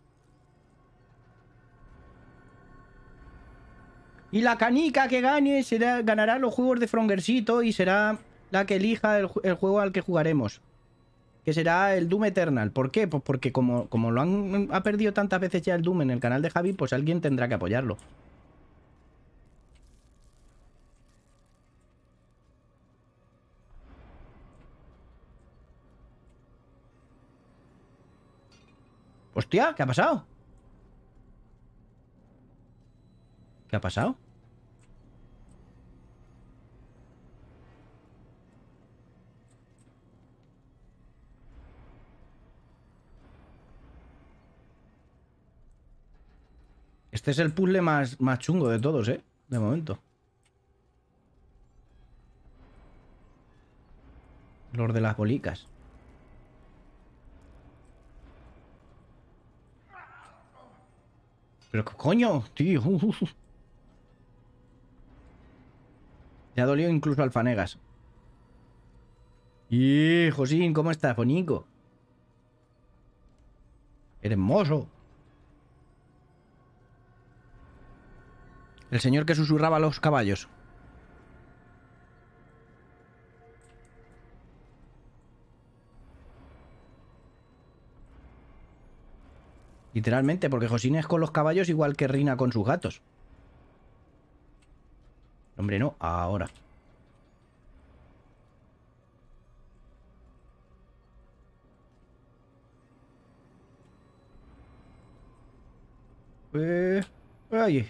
Y la canica que gane ganará los juegos de Frongersito y será la que elija el juego al que jugaremos. Que será el Doom Eternal. ¿Por qué? Pues porque como ha perdido tantas veces ya el Doom en el canal de Javi, pues alguien tendrá que apoyarlo. Hostia, ¿qué ha pasado? ¿Qué ha pasado? Este es el puzzle más chungo de todos, ¿eh? De momento. Los de las bolicas. Pero coño, tío. Le ha dolido incluso al Fanegas. Y Josín, ¿cómo estás, bonico? Eres mozo. El señor que susurraba a los caballos. Literalmente, porque Josín es con los caballos igual que Rina con sus gatos. Hombre, no, ahora. Ay.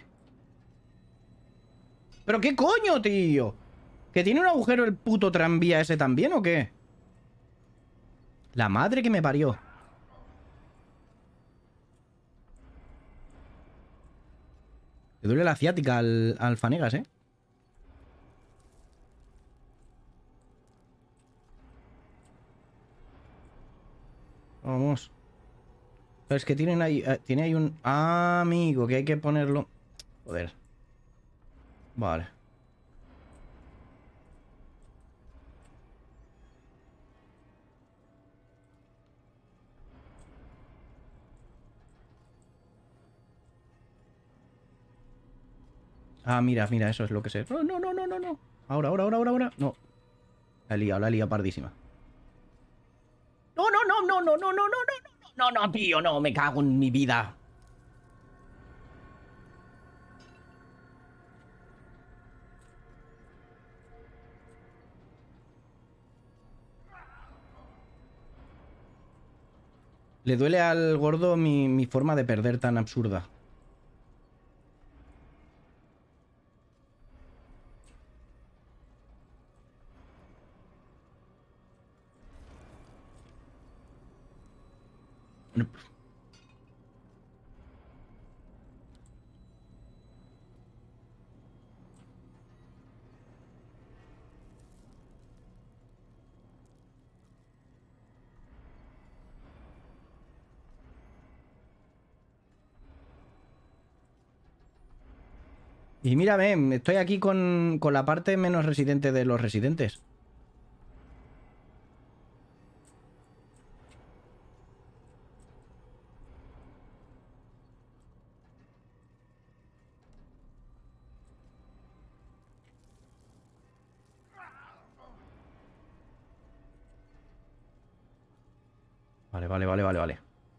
¿Pero qué coño, tío? ¿Que tiene un agujero el puto tranvía ese también o qué? La madre que me parió. Le duele la ciática al Fanegas, ¿eh? Vamos. Pero es que tienen ahí... tiene ahí un... Ah, amigo, que hay que ponerlo... Joder. Vale. Ah, mira, mira, eso es lo que sé. No, no, no, no, no, no. Ahora. No. La he liado pardísima. No, no, no, no, no, no, no, no, no, no, no, tío, no, me cago en mi vida. Le duele al gordo mi forma de perder tan absurda. Y mírame, estoy aquí con la parte menos residente de los residentes. Vale.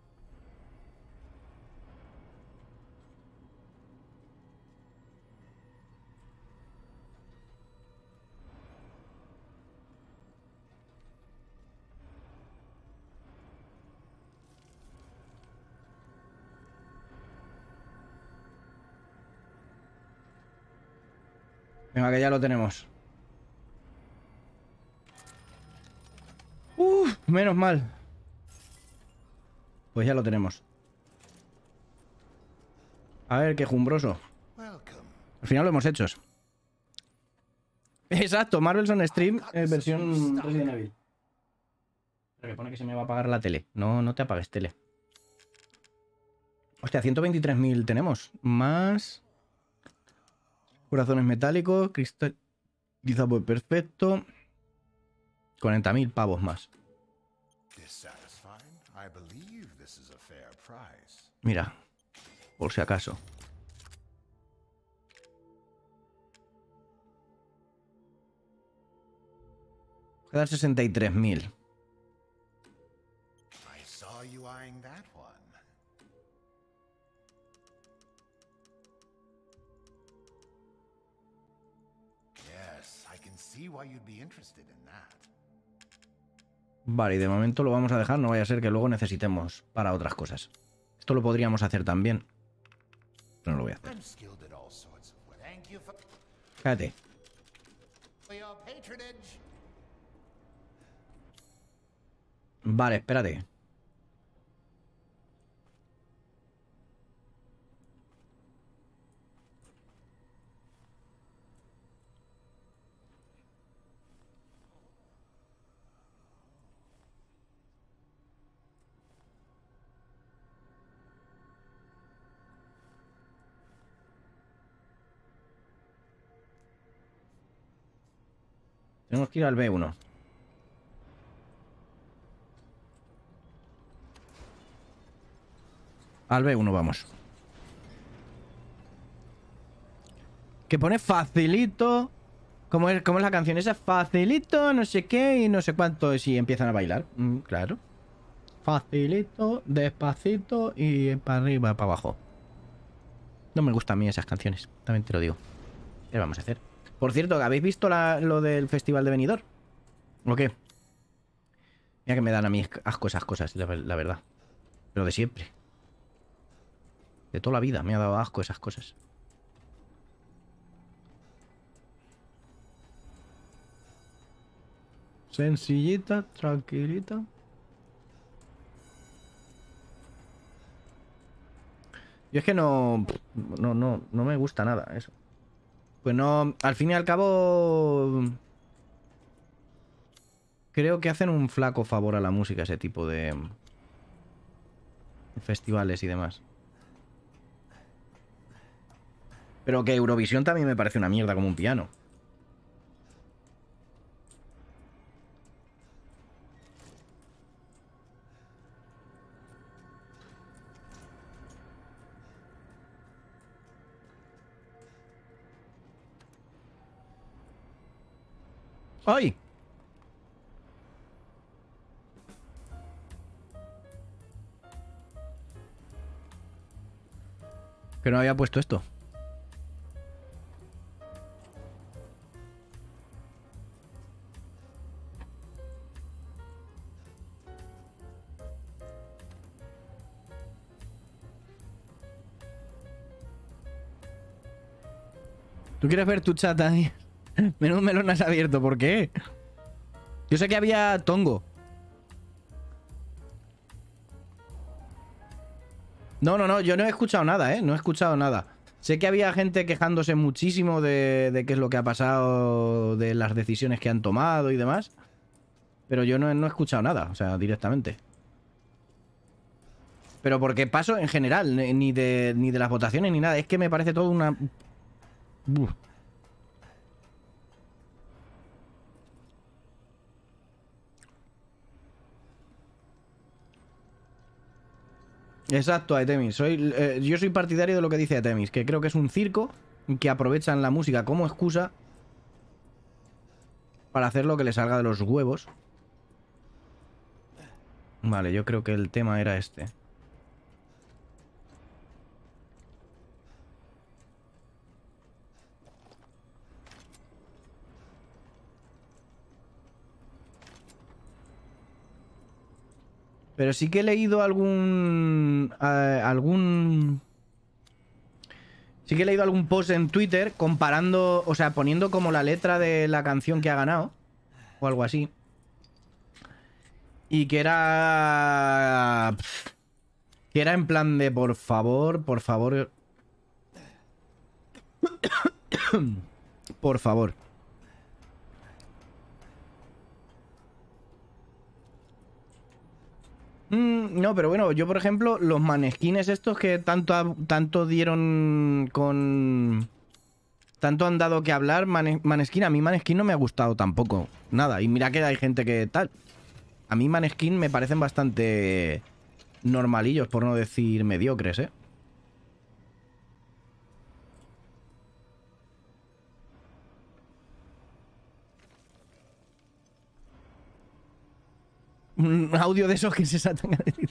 Venga, que ya lo tenemos. Menos mal. Pues ya lo tenemos. A ver, qué jumbroso. Al final lo hemos hecho. Exacto, Marvel's on Stream, versión Resident Evil. Pero que pone que se me va a apagar la tele. No, no te apagues, tele. Hostia, 123.000 tenemos. Más... corazones metálicos, cristalizado perfecto. 40.000 pavos más. Mira, por si acaso. Quedan 63.000. Vale, y de momento lo vamos a dejar, no vaya a ser que luego necesitemos para otras cosas. Esto lo podríamos hacer también. Pero no lo voy a hacer. I'm skilled at all sorts of work. Thank you for Cállate. your patronage. Vale, espérate. Tenemos que ir al B1. Al B1 vamos. Que pone facilito. ¿Cómo es la canción esa? Facilito, no sé qué y no sé cuánto. Si empiezan a bailar. Claro. Facilito, despacito y para arriba, para abajo. No me gustan a mí esas canciones. También te lo digo. ¿Qué vamos a hacer? Por cierto, ¿habéis visto lo del festival de Benidorm? ¿O qué? Mira que me dan a mí asco esas cosas, la verdad. Pero de siempre. De toda la vida me ha dado asco esas cosas. Sencillita, tranquilita. Yo es que no me gusta nada eso. Pues no, al fin y al cabo creo que hacen un flaco favor a la música ese tipo de festivales y demás. Pero que Eurovisión también me parece una mierda como un piano. ¡Ay! Que no había puesto esto. ¿Tú quieres ver tu chat ahí? Menudo melón has abierto, ¿por qué? Yo sé que había tongo. No, yo no he escuchado nada, ¿eh? No he escuchado nada. Sé que había gente quejándose muchísimo de qué es lo que ha pasado, de las decisiones que han tomado y demás. Pero yo no he escuchado nada, o sea, directamente. Pero porque paso en general, ni de las votaciones ni nada. Es que me parece todo una... Uf. Exacto, Aetemis. Yo soy partidario de lo que dice Aetemis, que creo que es un circo que aprovechan la música como excusa para hacer lo que les salga de los huevos. Vale, yo creo que el tema era este. Pero sí que he leído sí que he leído algún post en Twitter comparando, o sea, poniendo como la letra de la canción que ha ganado o algo así. Y que era en plan de por favor, por favor. Por favor. No, pero bueno, yo por ejemplo, los Maneskines estos que tanto dieron con... Tanto han dado que hablar, Maneskin, a mí Maneskin no me ha gustado tampoco, nada. Y mira que hay gente que tal. A mí Maneskin me parecen bastante normalillos, por no decir mediocres, ¿eh? Un audio de esos que se saltan a decir.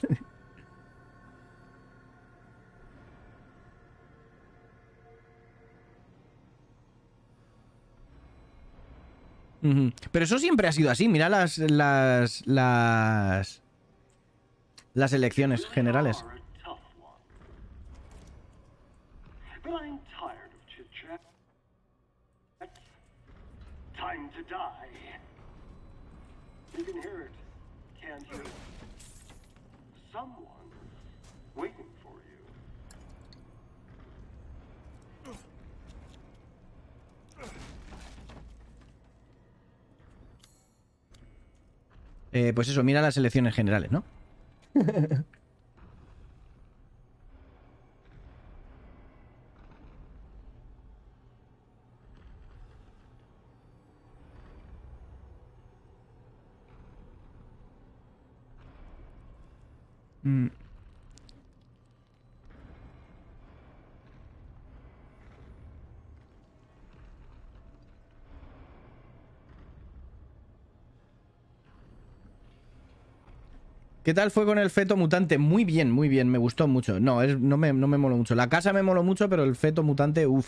Pero eso siempre ha sido así. Mira las elecciones generales. Are a tough one. time to die. You can hear it, can't you? Someone's waiting for you. Pues eso, mira las elecciones generales, ¿no? ¿Qué tal fue con el feto mutante? Muy bien, me gustó mucho. No, no me moló mucho. La casa me moló mucho, pero el feto mutante, uff.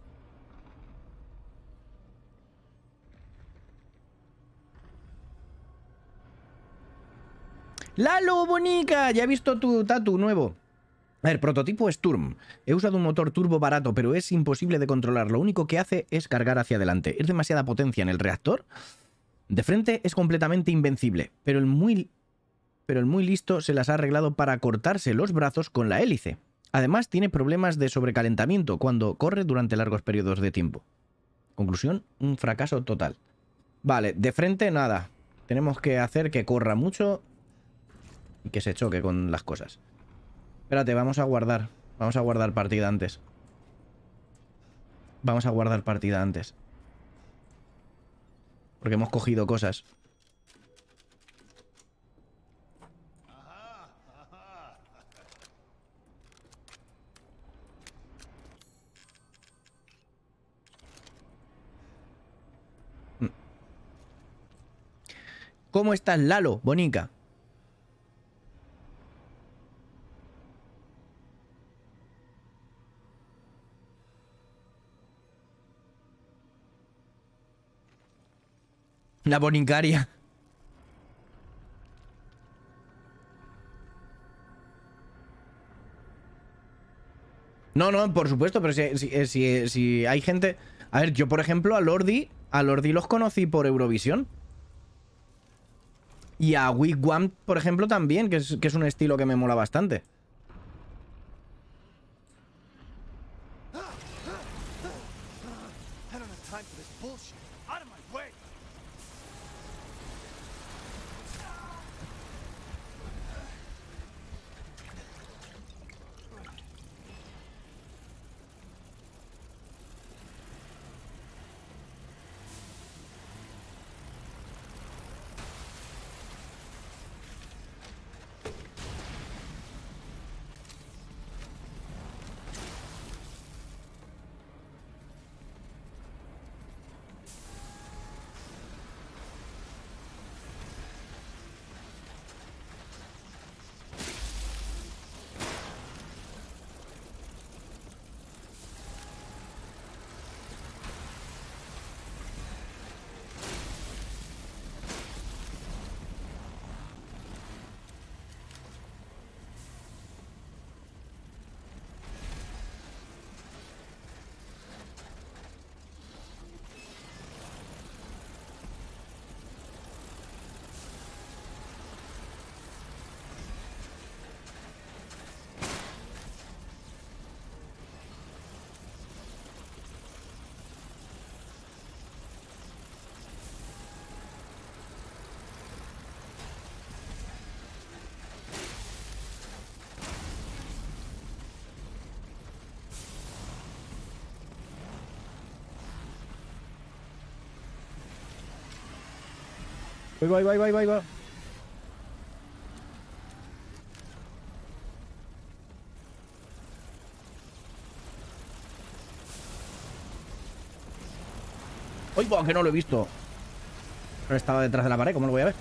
¡Lalo, bonica! Ya he visto tu tatu nuevo. A ver, prototipo Sturm. He usado un motor turbo barato, pero es imposible de controlar. Lo único que hace es cargar hacia adelante. Es demasiada potencia en el reactor. De frente es completamente invencible, pero el muy listo se las ha arreglado para cortarse los brazos con la hélice. Además, tiene problemas de sobrecalentamiento cuando corre durante largos periodos de tiempo. Conclusión, un fracaso total. Vale, de frente nada. Tenemos que hacer que corra mucho y que se choque con las cosas. Espérate, vamos a guardar. Vamos a guardar partida antes. Vamos a guardar partida antes. Porque hemos cogido cosas. ¿Cómo estás, Lalo, bonica? La bonicaria. No, no, por supuesto, pero si hay gente... A ver, yo por ejemplo a Lordi los conocí por Eurovisión. Y a Wigwam, por ejemplo, también, que es un estilo que me mola bastante. Ahí va. ¡Uy, va! Que no lo he visto. No estaba detrás de la pared, ¿cómo lo voy a ver?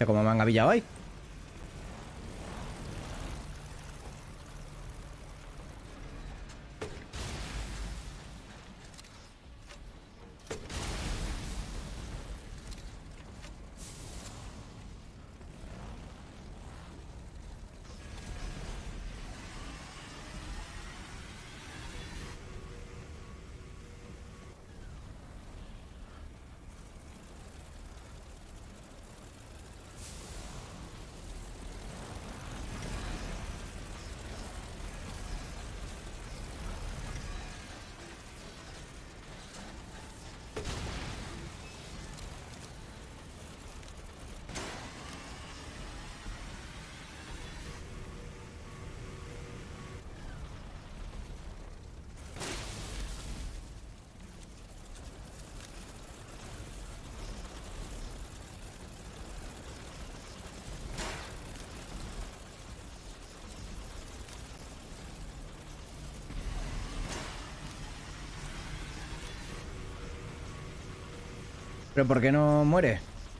Como me han gavillado ahí. ¿Pero por qué no muere?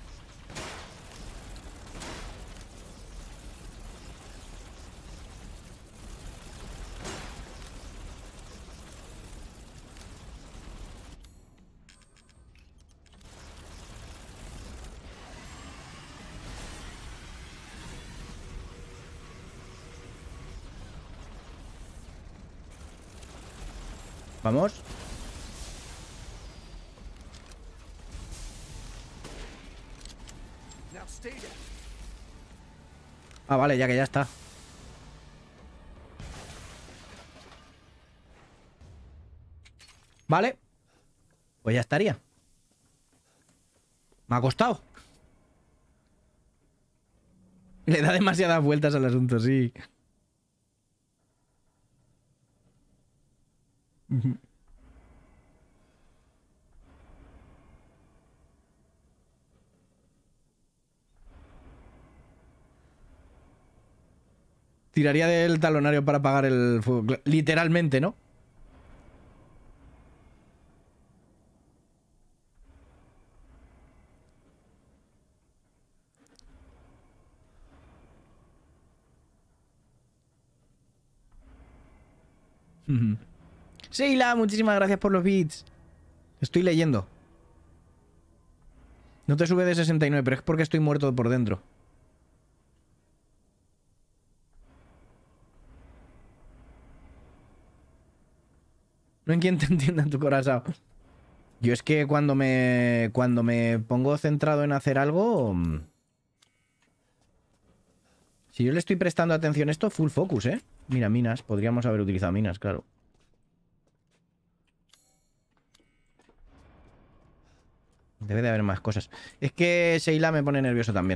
Vamos. Ah, vale, ya que ya está. Vale. Pues ya estaría. Me ha costado. Le da demasiadas vueltas al asunto, sí. Tiraría del talonario para apagar el fuego. Literalmente, ¿no? Sheila, muchísimas gracias por los bits. Estoy leyendo. No te sube de 69, pero es porque estoy muerto por dentro. No hay quien te entienda tu corazón. Yo es que cuando me pongo centrado en hacer algo... Si yo le estoy prestando atención a esto, full focus, ¿eh? Mira, minas. Podríamos haber utilizado minas, claro. Debe de haber más cosas. Es que Sheila me pone nervioso también.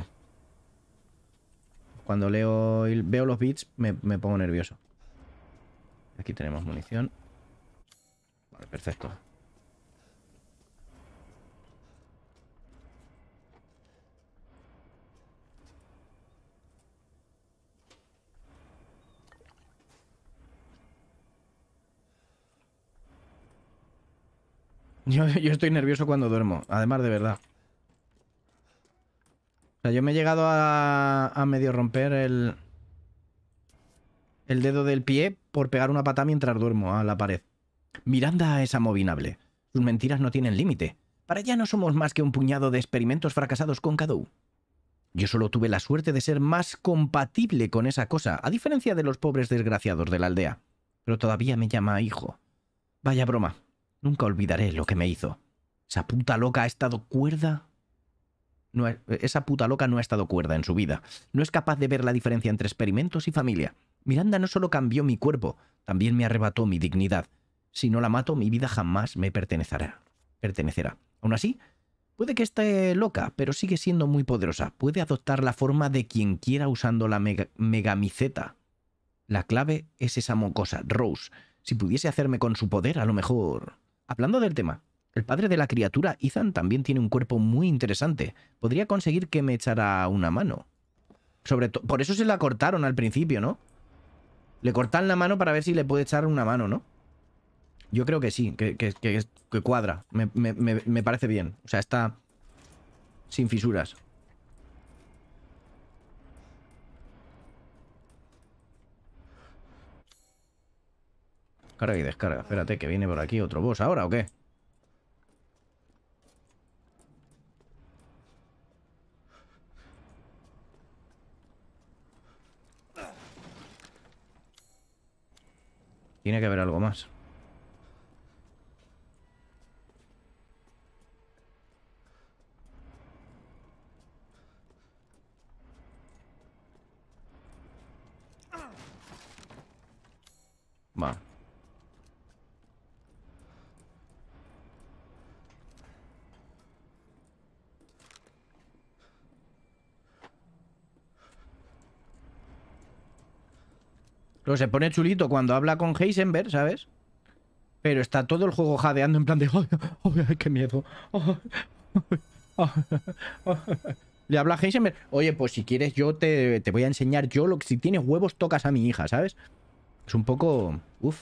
Cuando veo los bits, me pongo nervioso. Aquí tenemos munición. Vale, perfecto. Yo estoy nervioso cuando duermo, además de verdad. O sea, yo me he llegado a medio romper el dedo del pie por pegar una pata mientras duermo a la pared. Miranda es amovinable. Sus mentiras no tienen límite. Para ella no somos más que un puñado de experimentos fracasados con Cadou. Yo solo tuve la suerte de ser más compatible con esa cosa, a diferencia de los pobres desgraciados de la aldea. Pero todavía me llama hijo. Vaya broma. Nunca olvidaré lo que me hizo. ¿Esa puta loca ha estado cuerda? Esa puta loca no ha estado cuerda en su vida. No es capaz de ver la diferencia entre experimentos y familia. Miranda no solo cambió mi cuerpo, también me arrebató mi dignidad. Si no la mato, mi vida jamás me pertenecerá. Aún así, puede que esté loca, pero sigue siendo muy poderosa. Puede adoptar la forma de quien quiera usando la megamiceta. La clave es esa mocosa, Rose. Si pudiese hacerme con su poder, a lo mejor... Hablando del tema, el padre de la criatura, Ethan, también tiene un cuerpo muy interesante. Podría conseguir que me echara una mano. Por eso se la cortaron al principio, ¿no? Le cortan la mano para ver si le puede echar una mano, ¿no? Yo creo que sí, que cuadra. Me parece bien. O sea, está sin fisuras. Carga y descarga. Espérate, que viene por aquí otro boss ahora, ¿o qué? Tiene que haber algo más. Va. Luego se pone chulito cuando habla con Heisenberg, ¿sabes? Pero está todo el juego jadeando en plan de... ¡Ay, ay, qué miedo! Ay, ay, ay. Le habla a Heisenberg. Oye, pues si quieres yo te voy a enseñar yo lo que... Si tienes huevos tocas a mi hija, ¿sabes? Es un poco... Uf.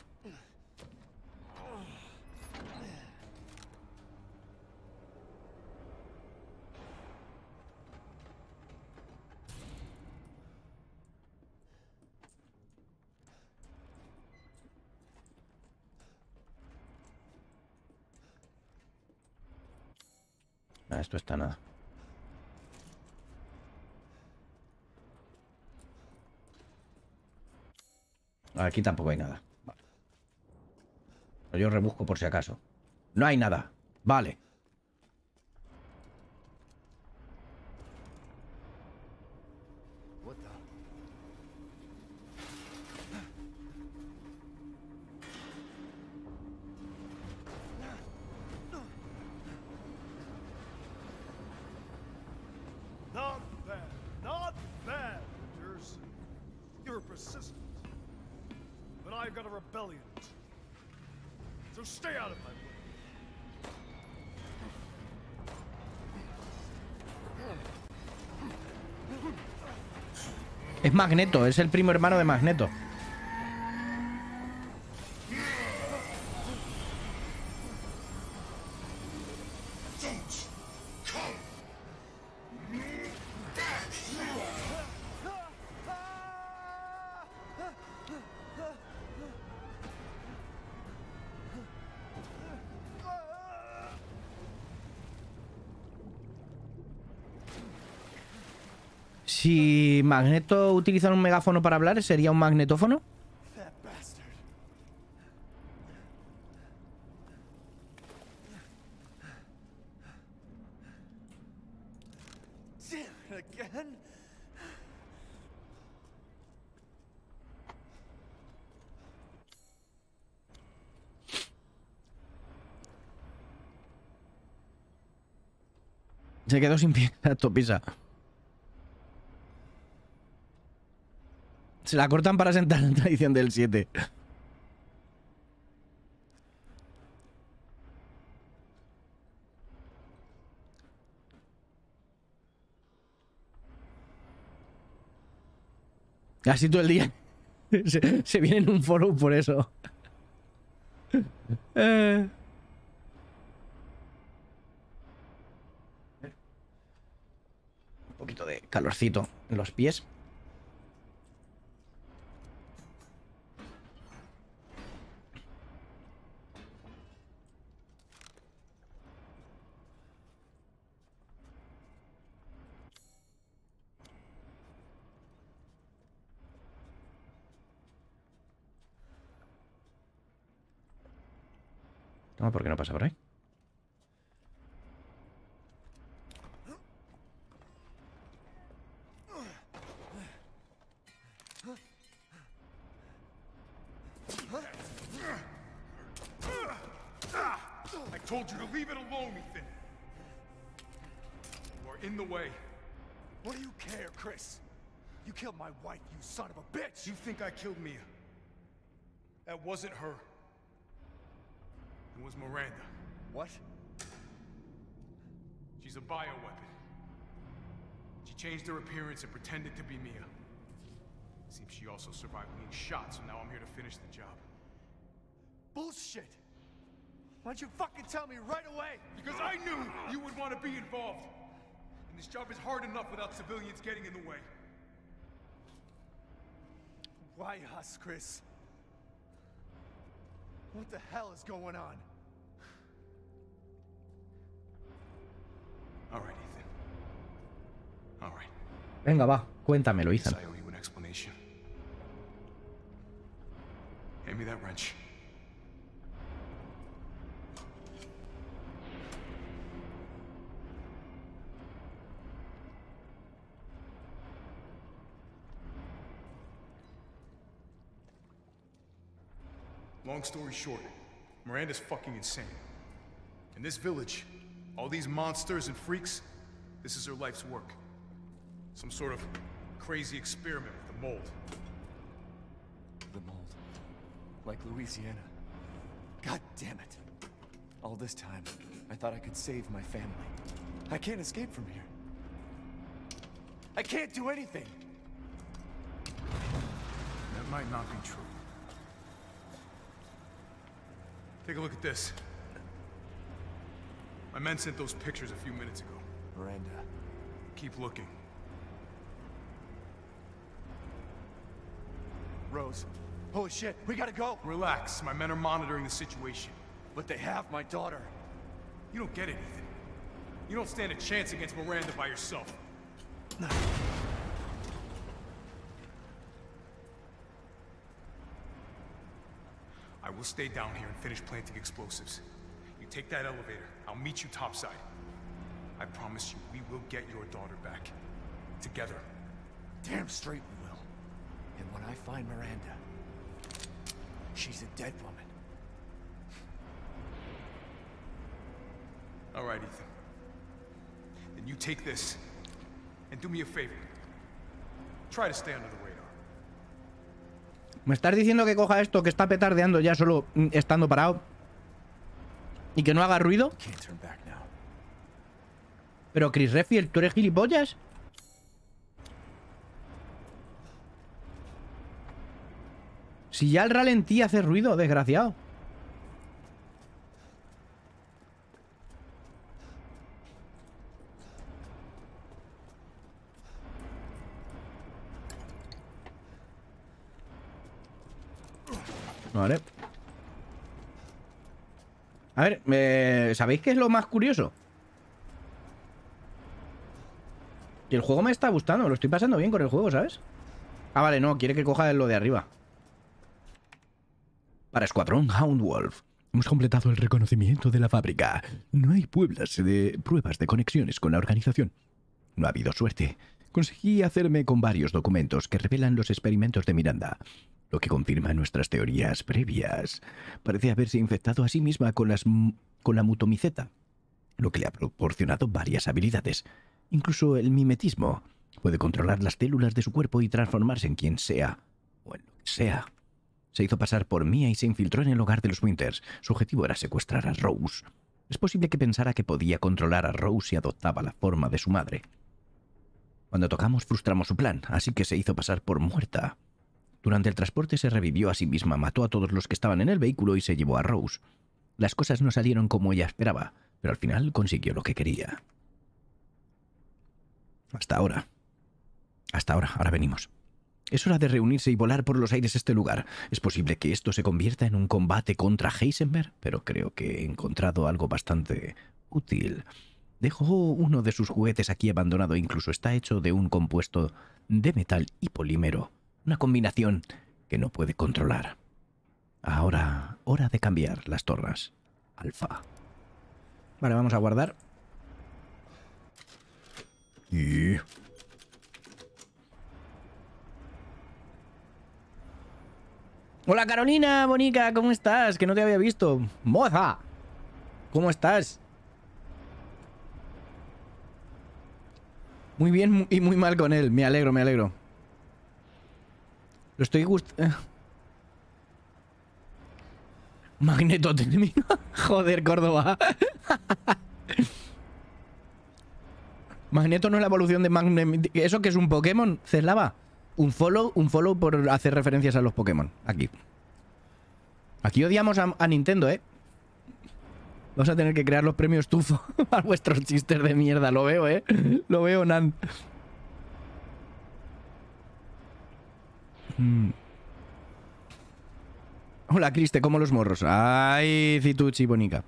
Ah, esto está nada. Aquí tampoco hay nada. Vale. Yo rebusco por si acaso. No hay nada. Vale. Not bad. Not bad, Winters. You're persistent. But I've got a rebellion. So stay out of my way. Es Magneto, es el primo hermano de Magneto. Si Magneto utilizara un megáfono para hablar, ¿sería un magnetófono? That bastard. Damn it again. Se quedó sin pie. Exacto, pisa. Se la cortan para sentar en tradición del 7. Así todo el día. Se viene en un foro por eso. Un poquito de calorcito en los pies. No, ¿por qué no pasa por ahí? I told you to leave it alone, Ethan. You are in the way. What do you care, Chris? You killed my wife, you son of a bitch! You think I killed Mia? That wasn't her. It was Miranda. What? She's a bioweapon. She changed her appearance and pretended to be Mia. Seems she also survived being shot, so now I'm here to finish the job. Bullshit! Why don't you fucking tell me right away? Because I knew you would want to be involved. And this job is hard enough without civilians getting in the way. Why us, Chris? What the hell is going on? All right, Ethan. All right. Venga, va, cuéntamelo, Ethan. I owe you an explanation. Hand me that wrench. Long story short, Miranda's fucking insane. In this village, all these monsters and freaks, this is her life's work. Some sort of crazy experiment with the mold. The mold. Like Louisiana. God damn it. All this time, I thought I could save my family. I can't escape from here. I can't do anything! That might not be true. Take a look at this. My men sent those pictures a few minutes ago. Miranda. Keep looking. Rose. Holy shit, we gotta go! Relax, my men are monitoring the situation. But they have my daughter. You don't get it, Ethan. You don't stand a chance against Miranda by yourself. I will stay down here and finish planting explosives. You take that elevator, I'll meet you topside. I promise you, we will get your daughter back. Together. Damn straight we will. And when I find Miranda, she's a dead woman. All right, Ethan. Then you take this, and do me a favor. Try to stay under the radar. ¿Me estás diciendo que coja esto que está petardeando ya solo estando parado? ¿Y que no haga ruido? Can't turn back now. Pero Chris Redfield, ¿tú eres gilipollas? Si ya el ralentí hace ruido, desgraciado. Vale. A ver, ¿sabéis qué es lo más curioso? Que el juego me está gustando, lo estoy pasando bien con el juego, ¿sabes? Ah, vale, no, quiere que coja lo de arriba. Para Escuadrón Houndwolf. Hemos completado el reconocimiento de la fábrica. No hay pruebas de conexiones con la organización. No ha habido suerte. Conseguí hacerme con varios documentos que revelan los experimentos de Miranda, lo que confirma nuestras teorías previas. Parece haberse infectado a sí misma con la mutomiceta, lo que le ha proporcionado varias habilidades. Incluso el mimetismo. Puede controlar las células de su cuerpo y transformarse en quien sea, o en lo que sea. Se hizo pasar por Mia y se infiltró en el hogar de los Winters. Su objetivo era secuestrar a Rose. Es posible que pensara que podía controlar a Rose si adoptaba la forma de su madre. Cuando tocamos, frustramos su plan, así que se hizo pasar por muerta. Durante el transporte se revivió a sí misma, mató a todos los que estaban en el vehículo y se llevó a Rose. Las cosas no salieron como ella esperaba, pero al final consiguió lo que quería. Hasta ahora. Ahora venimos. Es hora de reunirse y volar por los aires este lugar. Es posible que esto se convierta en un combate contra Heisenberg, pero creo que he encontrado algo bastante útil. Dejó uno de sus juguetes aquí abandonado, incluso está hecho de un compuesto de metal y polímero. Una combinación que no puede controlar. Ahora, hora de cambiar las torres. Alfa. Vale, vamos a guardar. Y... Hola Carolina, bonica, ¿cómo estás? Que no te había visto. ¡Moza! ¿Cómo estás? Muy bien y muy mal con él. Me alegro, me alegro. Lo estoy Magneto termina. Joder, Córdoba. Magneto no es la evolución de Magneto. ¿Eso que es un Pokémon? Ceslava. Un follow por hacer referencias a los Pokémon. Aquí odiamos a Nintendo, ¿eh? Vamos a tener que crear los premios Tufo a vuestros chistes de mierda. Lo veo, ¿eh? Lo veo, Nan. Hola, Criste, como los morros. Ay, Cituchi, bonica.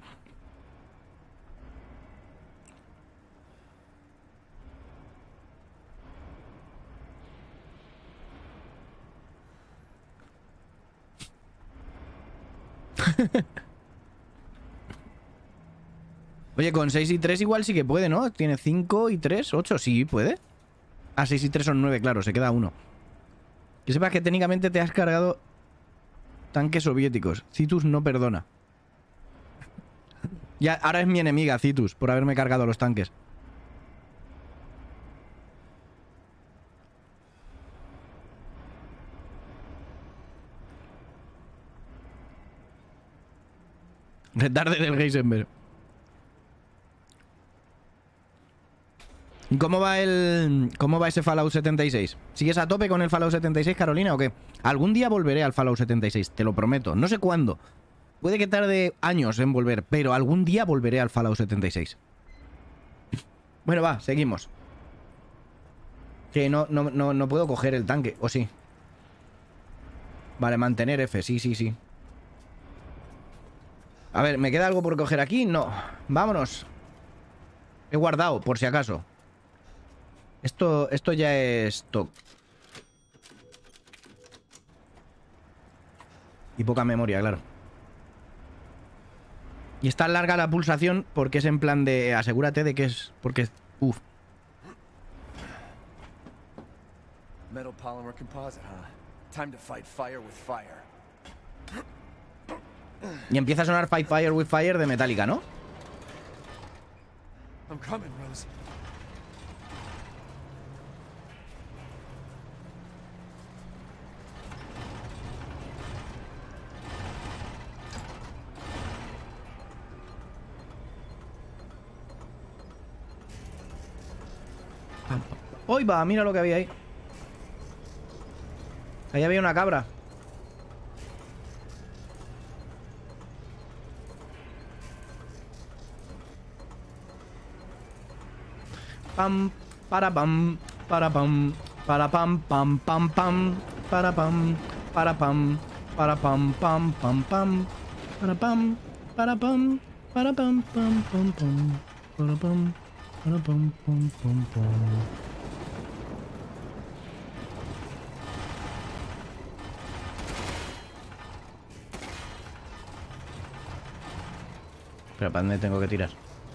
Oye, con 6 y 3 igual sí que puede, ¿no? Tiene 5 y 3, 8, sí, puede. Ah, 6 y 3 son 9, claro, se queda 1. Que sepas que técnicamente te has cargado tanques soviéticos. Citus no perdona. Ya, ahora es mi enemiga, Citus, por haberme cargado los tanques. Retarde del Heisenberg. ¿Cómo va ese Fallout 76? ¿Sigues a tope con el Fallout 76, Carolina, o qué? Algún día volveré al Fallout 76, te lo prometo. No sé cuándo. Puede que tarde años en volver, pero algún día volveré al Fallout 76. Bueno, va, seguimos. Que no puedo coger el tanque, ¿o sí? Vale, mantener F, sí. A ver, ¿me queda algo por coger aquí? No. Vámonos. He guardado, por si acaso. Esto ya es stock. Y poca memoria, claro. Y está larga la pulsación porque es en plan de... Asegúrate de que es... Porque... Uf. Metal polymer composite, huh? Time to fight fire with fire. Y empieza a sonar Fight Fire with Fire de Metallica, ¿no? I'm coming, Rose. ¡Uy, va! Mira lo que había ahí. Ahí había una cabra. Pam, para pam, para pam, para pam, pam, pam, pam, para pam, para pam, para pam, pam, pam, pam, para pam, para pam, para pam, pam, pam, pam, para pam, para pam, pam, pam, pam. Pero ¿para dónde tengo que tirar?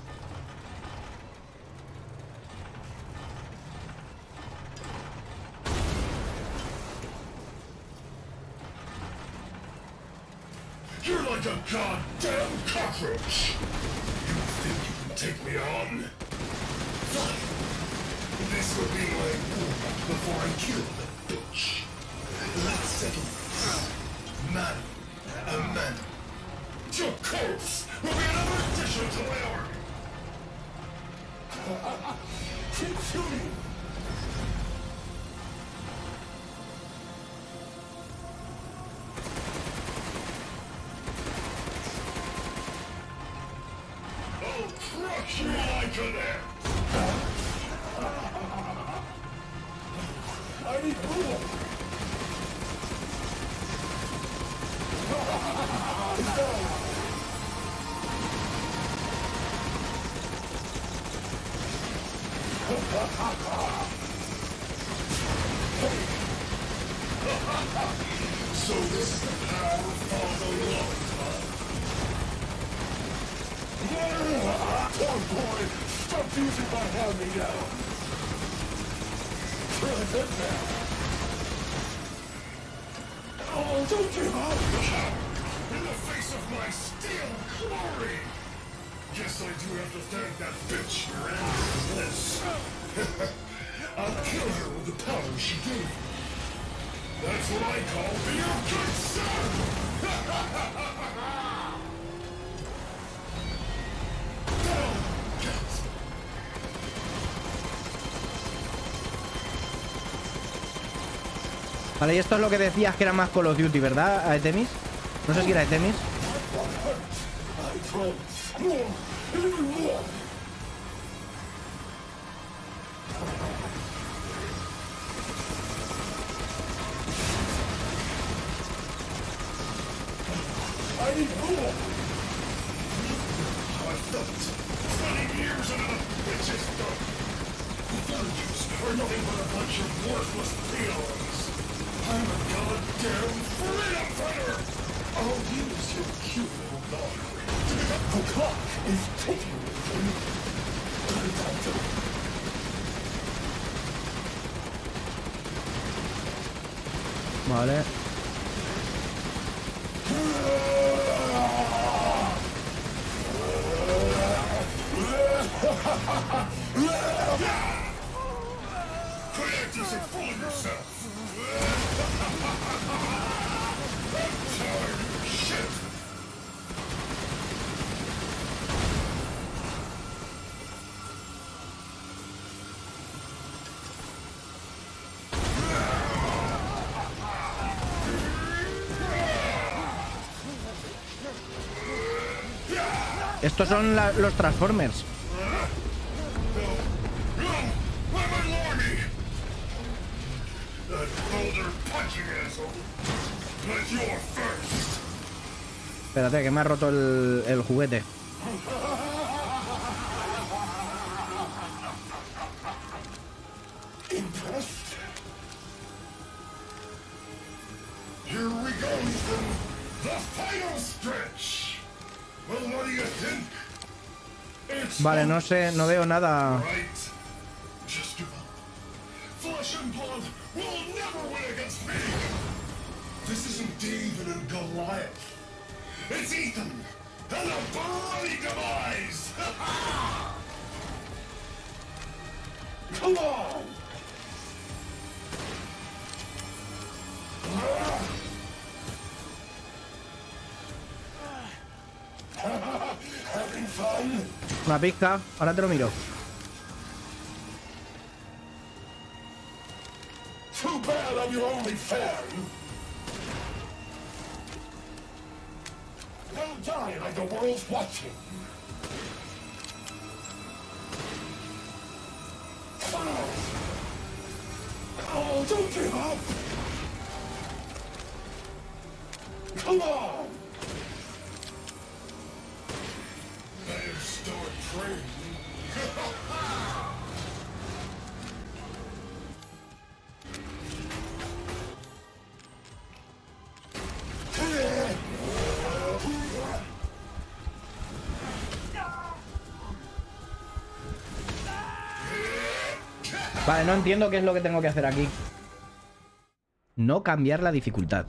You're like a goddamn cockroach! You think you can take me on? Fine. This will be my war before I kill that bitch. Let's settle this. Man, a man. Your corpse will be another addition to my army. Keep shooting. I'll crush you like an ant. I need fuel. So this is the power of Father Love, huh? Poor boy! Stop using my hand-me-down! Oh, don't give up! In the face of my steel glory! Guess I do have to thank that bitch for this. I'll kill her with the power she gave me. That's what I call being a good son! Vale, y esto es lo que decías que era más Call of Duty, ¿verdad, Aetemis? No sé si era Aetemis. I need rule! How I felt. Spending years under the bitch's thumb. The villagers are nothing but a bunch of worthless peons. I'm a goddamn freedom fighter! I'll use your cute little daughter. The clock is ticking for you. Vale. Quit just fooling yourself! I'm tired of your shit! Estos son los Transformers. Espérate, que me ha roto el juguete. Here we go, Ethan. The final stretch. Well, what do you think? Vale, no sé, no veo nada. Right. Just give up. Flesh and blood will never win against me. This isn't David and Goliath. It's Ethan and a bloody demise. Come on. Having fun? Una pizca, ahora te lo miro. Too bad I'm your only fan. Now die like the world's watching. Oh, don't give up. Come on. I have stored training. Vale, no entiendo qué es lo que tengo que hacer aquí. No cambiar la dificultad.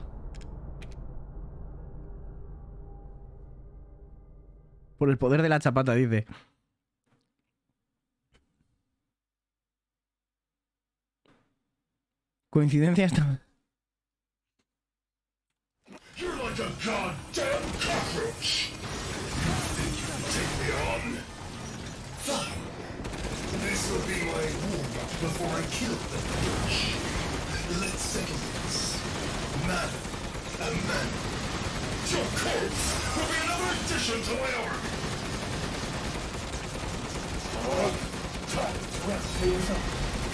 Por el poder de la chapata, dice. Coincidencia esta. You're like a goddamn cockroach. You think you can take me on? Fine. This will be my warm-up before I kill the bitch. Let's second this. Man, a man. Your corpse will be another addition to my army. Time to wrap things up.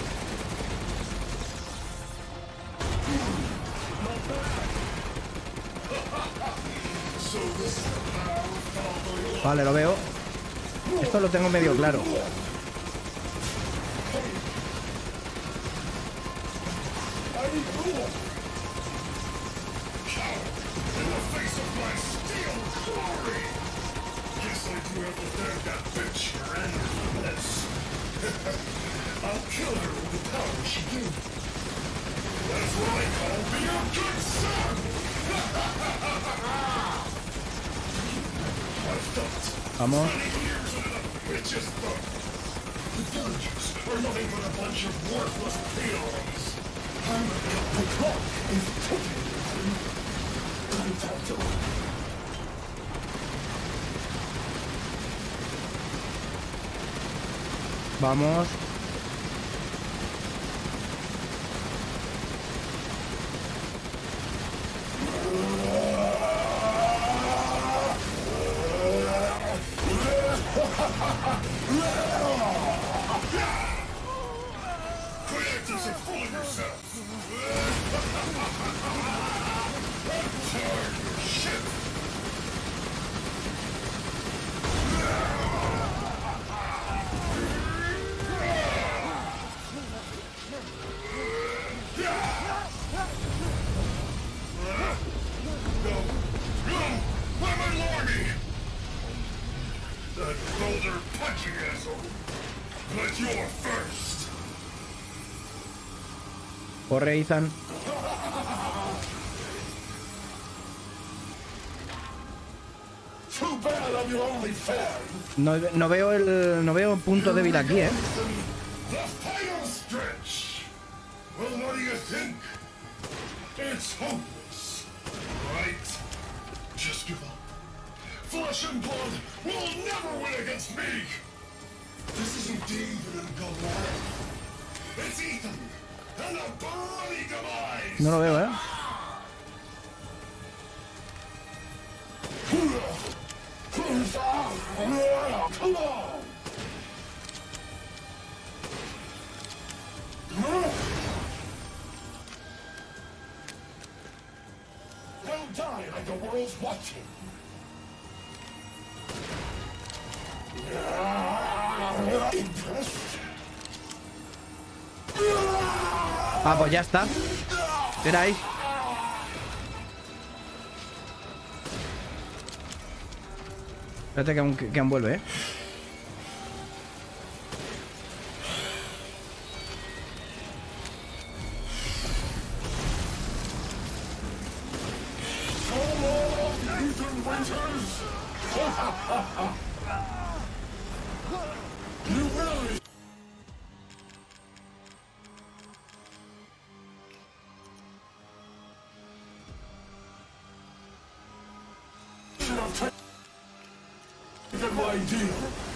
Not bad. So this is the power of Father. Vale, lo veo. Esto lo tengo medio claro. In the face of my steel glory! Guess I do have to thank that bitch Miranda for this. I'll kill her with the power she gave me. That's what I call being a good son! I've thought. Vamos. 20 years into the bitch's thumb. The villagers are nothing but a bunch of worthless peons. The clock is ticking. Vamos. Quit just fooling yourself. I'm tired of your shit. You're first. Corre, Ethan. Too bad I'm your only fan. No veo punto débil aquí, ¿eh? The final stretch. Well, what do you think? It's hopeless, right? Just give up. Flesh and blood will never win against me. This isn't David and Goliath. It's Ethan and a bloody demise. No lo veo, ¿eh? Come on. Don't die like the world's watching. Impressed? Ah, pues ya está. Era ahí. Espérate que aún vuelve, ¿eh? My deal.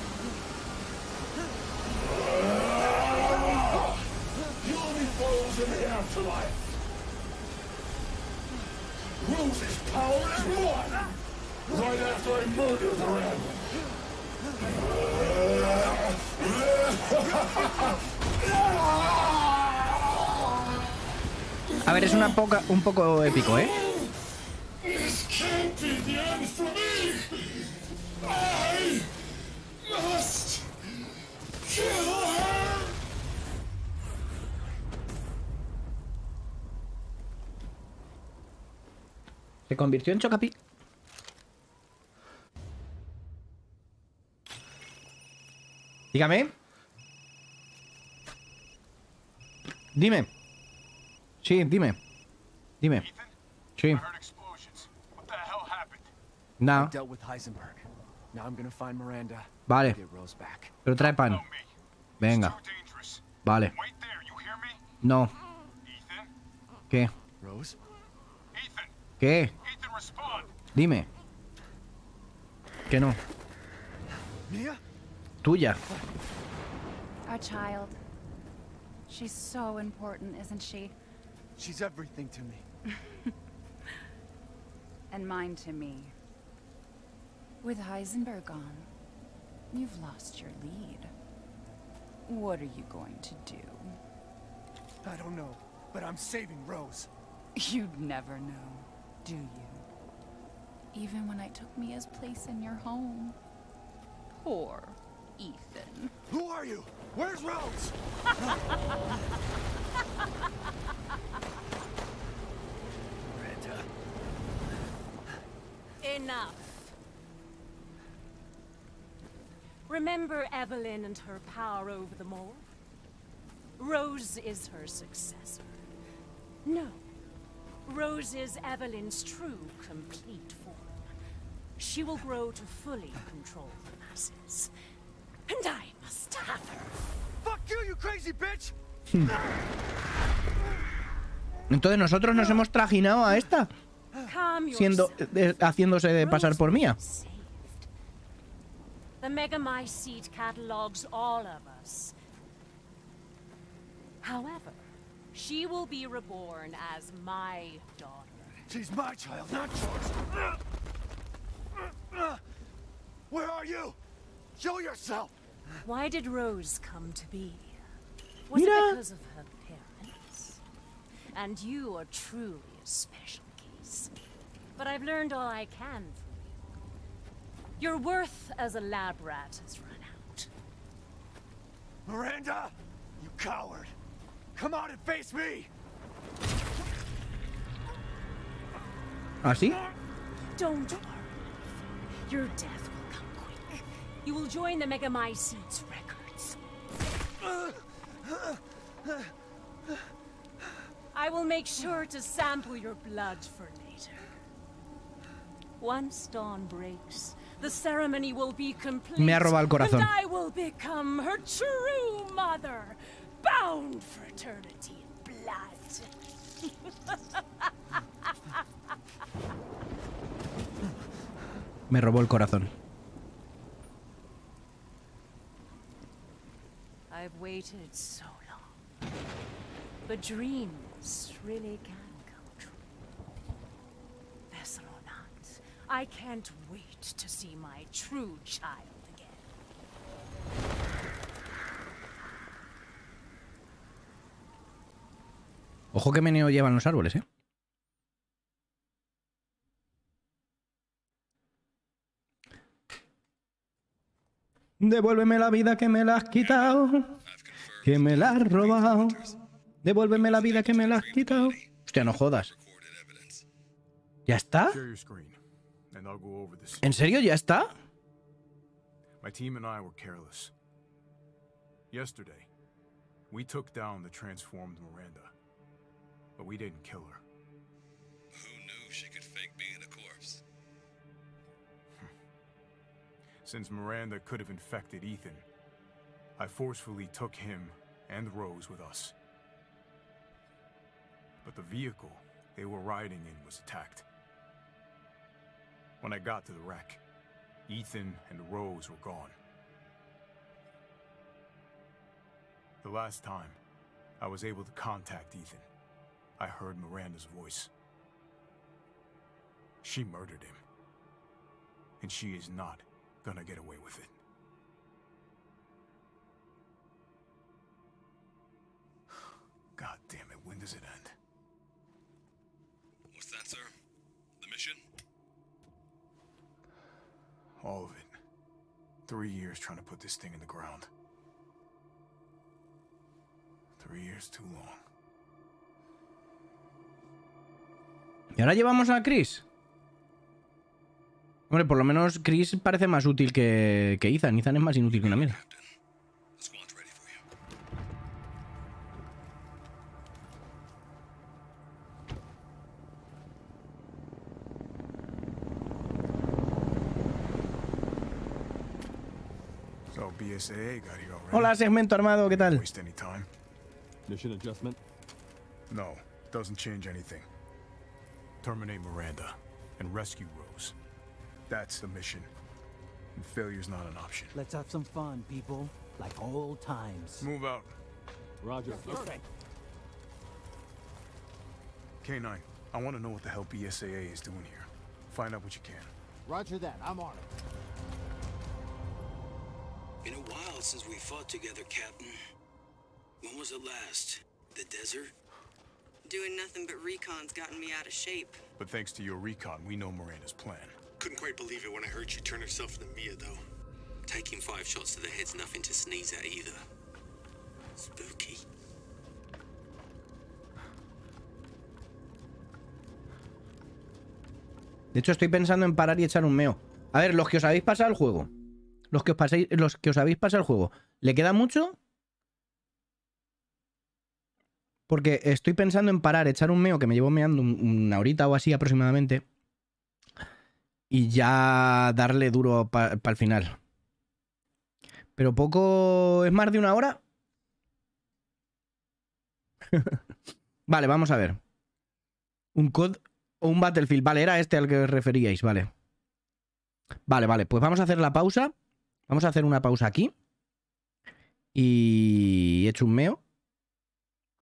You'll be foes in the afterlife. Rose's power is one. Right after I murder Miranda. A ver, es un poco épico, ¿eh? This can't be the end for me. I must kill her. Se convirtió en Chocapi. Dígame. Dime. Sí, dime. Dime. Sí. No. Dealt with Heisenberg. Now I'm gonna find Miranda. Vale. Get Rose back. Pero trae pan. Venga. Vale. No. ¿Qué? Rose? ¿Qué? Dime. Que no. Mia? Tuya. Our child. She's so important, isn't she? She's everything to me. And mine to me. With Heisenberg gone, you've lost your lead. What are you going to do? I don't know, but I'm saving Rose. You'd never know, do you? Even when I took Mia's place in your home. Poor Ethan. Who are you? Where's Rose? Miranda. Enough. Remember Evelyn and her power over them all? Rose is her successor. No. Rose is Evelyn's true, complete form. She will grow to fully control the masses. And I must have her. Fuck you, you crazy bitch! Entonces nosotros nos hemos trajinado a esta. Haciéndose de pasar por Mia. The Megamycete catalogs all of us. However, she will be reborn as my daughter. She's my child, not yours. Where are you? Show yourself. Why did Rose come to be? Was it because of her parents? And you are truly a special case. But I've learned all I can from you. Your worth as a lab rat has run out. Miranda, you coward. Come out and face me. ¿Ah, sí? Don't worry. Your death will come quick. You will join the Megamycete's records. I will make sure to sample your blood for later. Once dawn breaks, the ceremony will be complete. Me ha robado el corazón. And I will become her true mother, bound for eternity in blood. Me robó el corazón. I've waited so long. But dreams really can come true. Vessel or not, I can't wait to see my true child again. Ojo que meneo llevan los árboles, ¿eh? Devuélveme la vida que me la has quitado, que me la has robado. Devuélveme la vida que me la has quitado. Hostia, no jodas. ¿Ya está? ¿En serio ya está? My team and I were careless. Yesterday, we took down the transformed Miranda, but we didn't kill her. Who knew she could fake being a corpse? Since Miranda could have infected Ethan, I forcefully took him and Rose with us. But the vehicle they were riding in was attacked. When I got to the wreck, Ethan and Rose were gone. The last time I was able to contact Ethan, I heard Miranda's voice. She murdered him, and she is not gonna get away with it. God damn it, when does it end? What's that, sir? The mission? All of it. 3 years trying to put this thing in the ground. 3 years too long. ¿Y ahora llevamos a Chris? Hombre, por lo menos Chris parece más útil que Ethan. Ethan es más inútil que una mierda. So BSAA got here already. Hola, segmento armado, ¿qué tal? Waste any time? Mission adjustment? No, doesn't change anything. Terminate Miranda and rescue Rose. That's the mission. And failure's not an option. Let's have some fun, people. Like old times. Move out. Roger. Okay. K9, I want to know what the hell BSAA is doing here. Find out what you can. Roger that. I'm on it. Been a while since we fought together, Captain. When was it last? The desert? Doing nothing but recon's gotten me out of shape. But thanks to your recon, we know Miranda's plan. Couldn't quite believe it when I heard she turned herself into Mia, though. Taking 5 shots to the head's nothing to sneeze at either. Spooky. De hecho, estoy pensando en parar y echar un meo. A ver, los que os habéis pasado el juego. Los que os habéis pasado el juego. ¿Le queda mucho? Porque estoy pensando en parar, echar un meo, que me llevo meando una horita o así aproximadamente. Y ya darle duro para el final. Pero poco... ¿Es más de una hora? Vale, vamos a ver. Un COD o un Battlefield. Vale, era este al que os referíais, vale. Vale, pues vamos a hacer la pausa. Vamos a hacer una pausa aquí. Y he hecho un meo.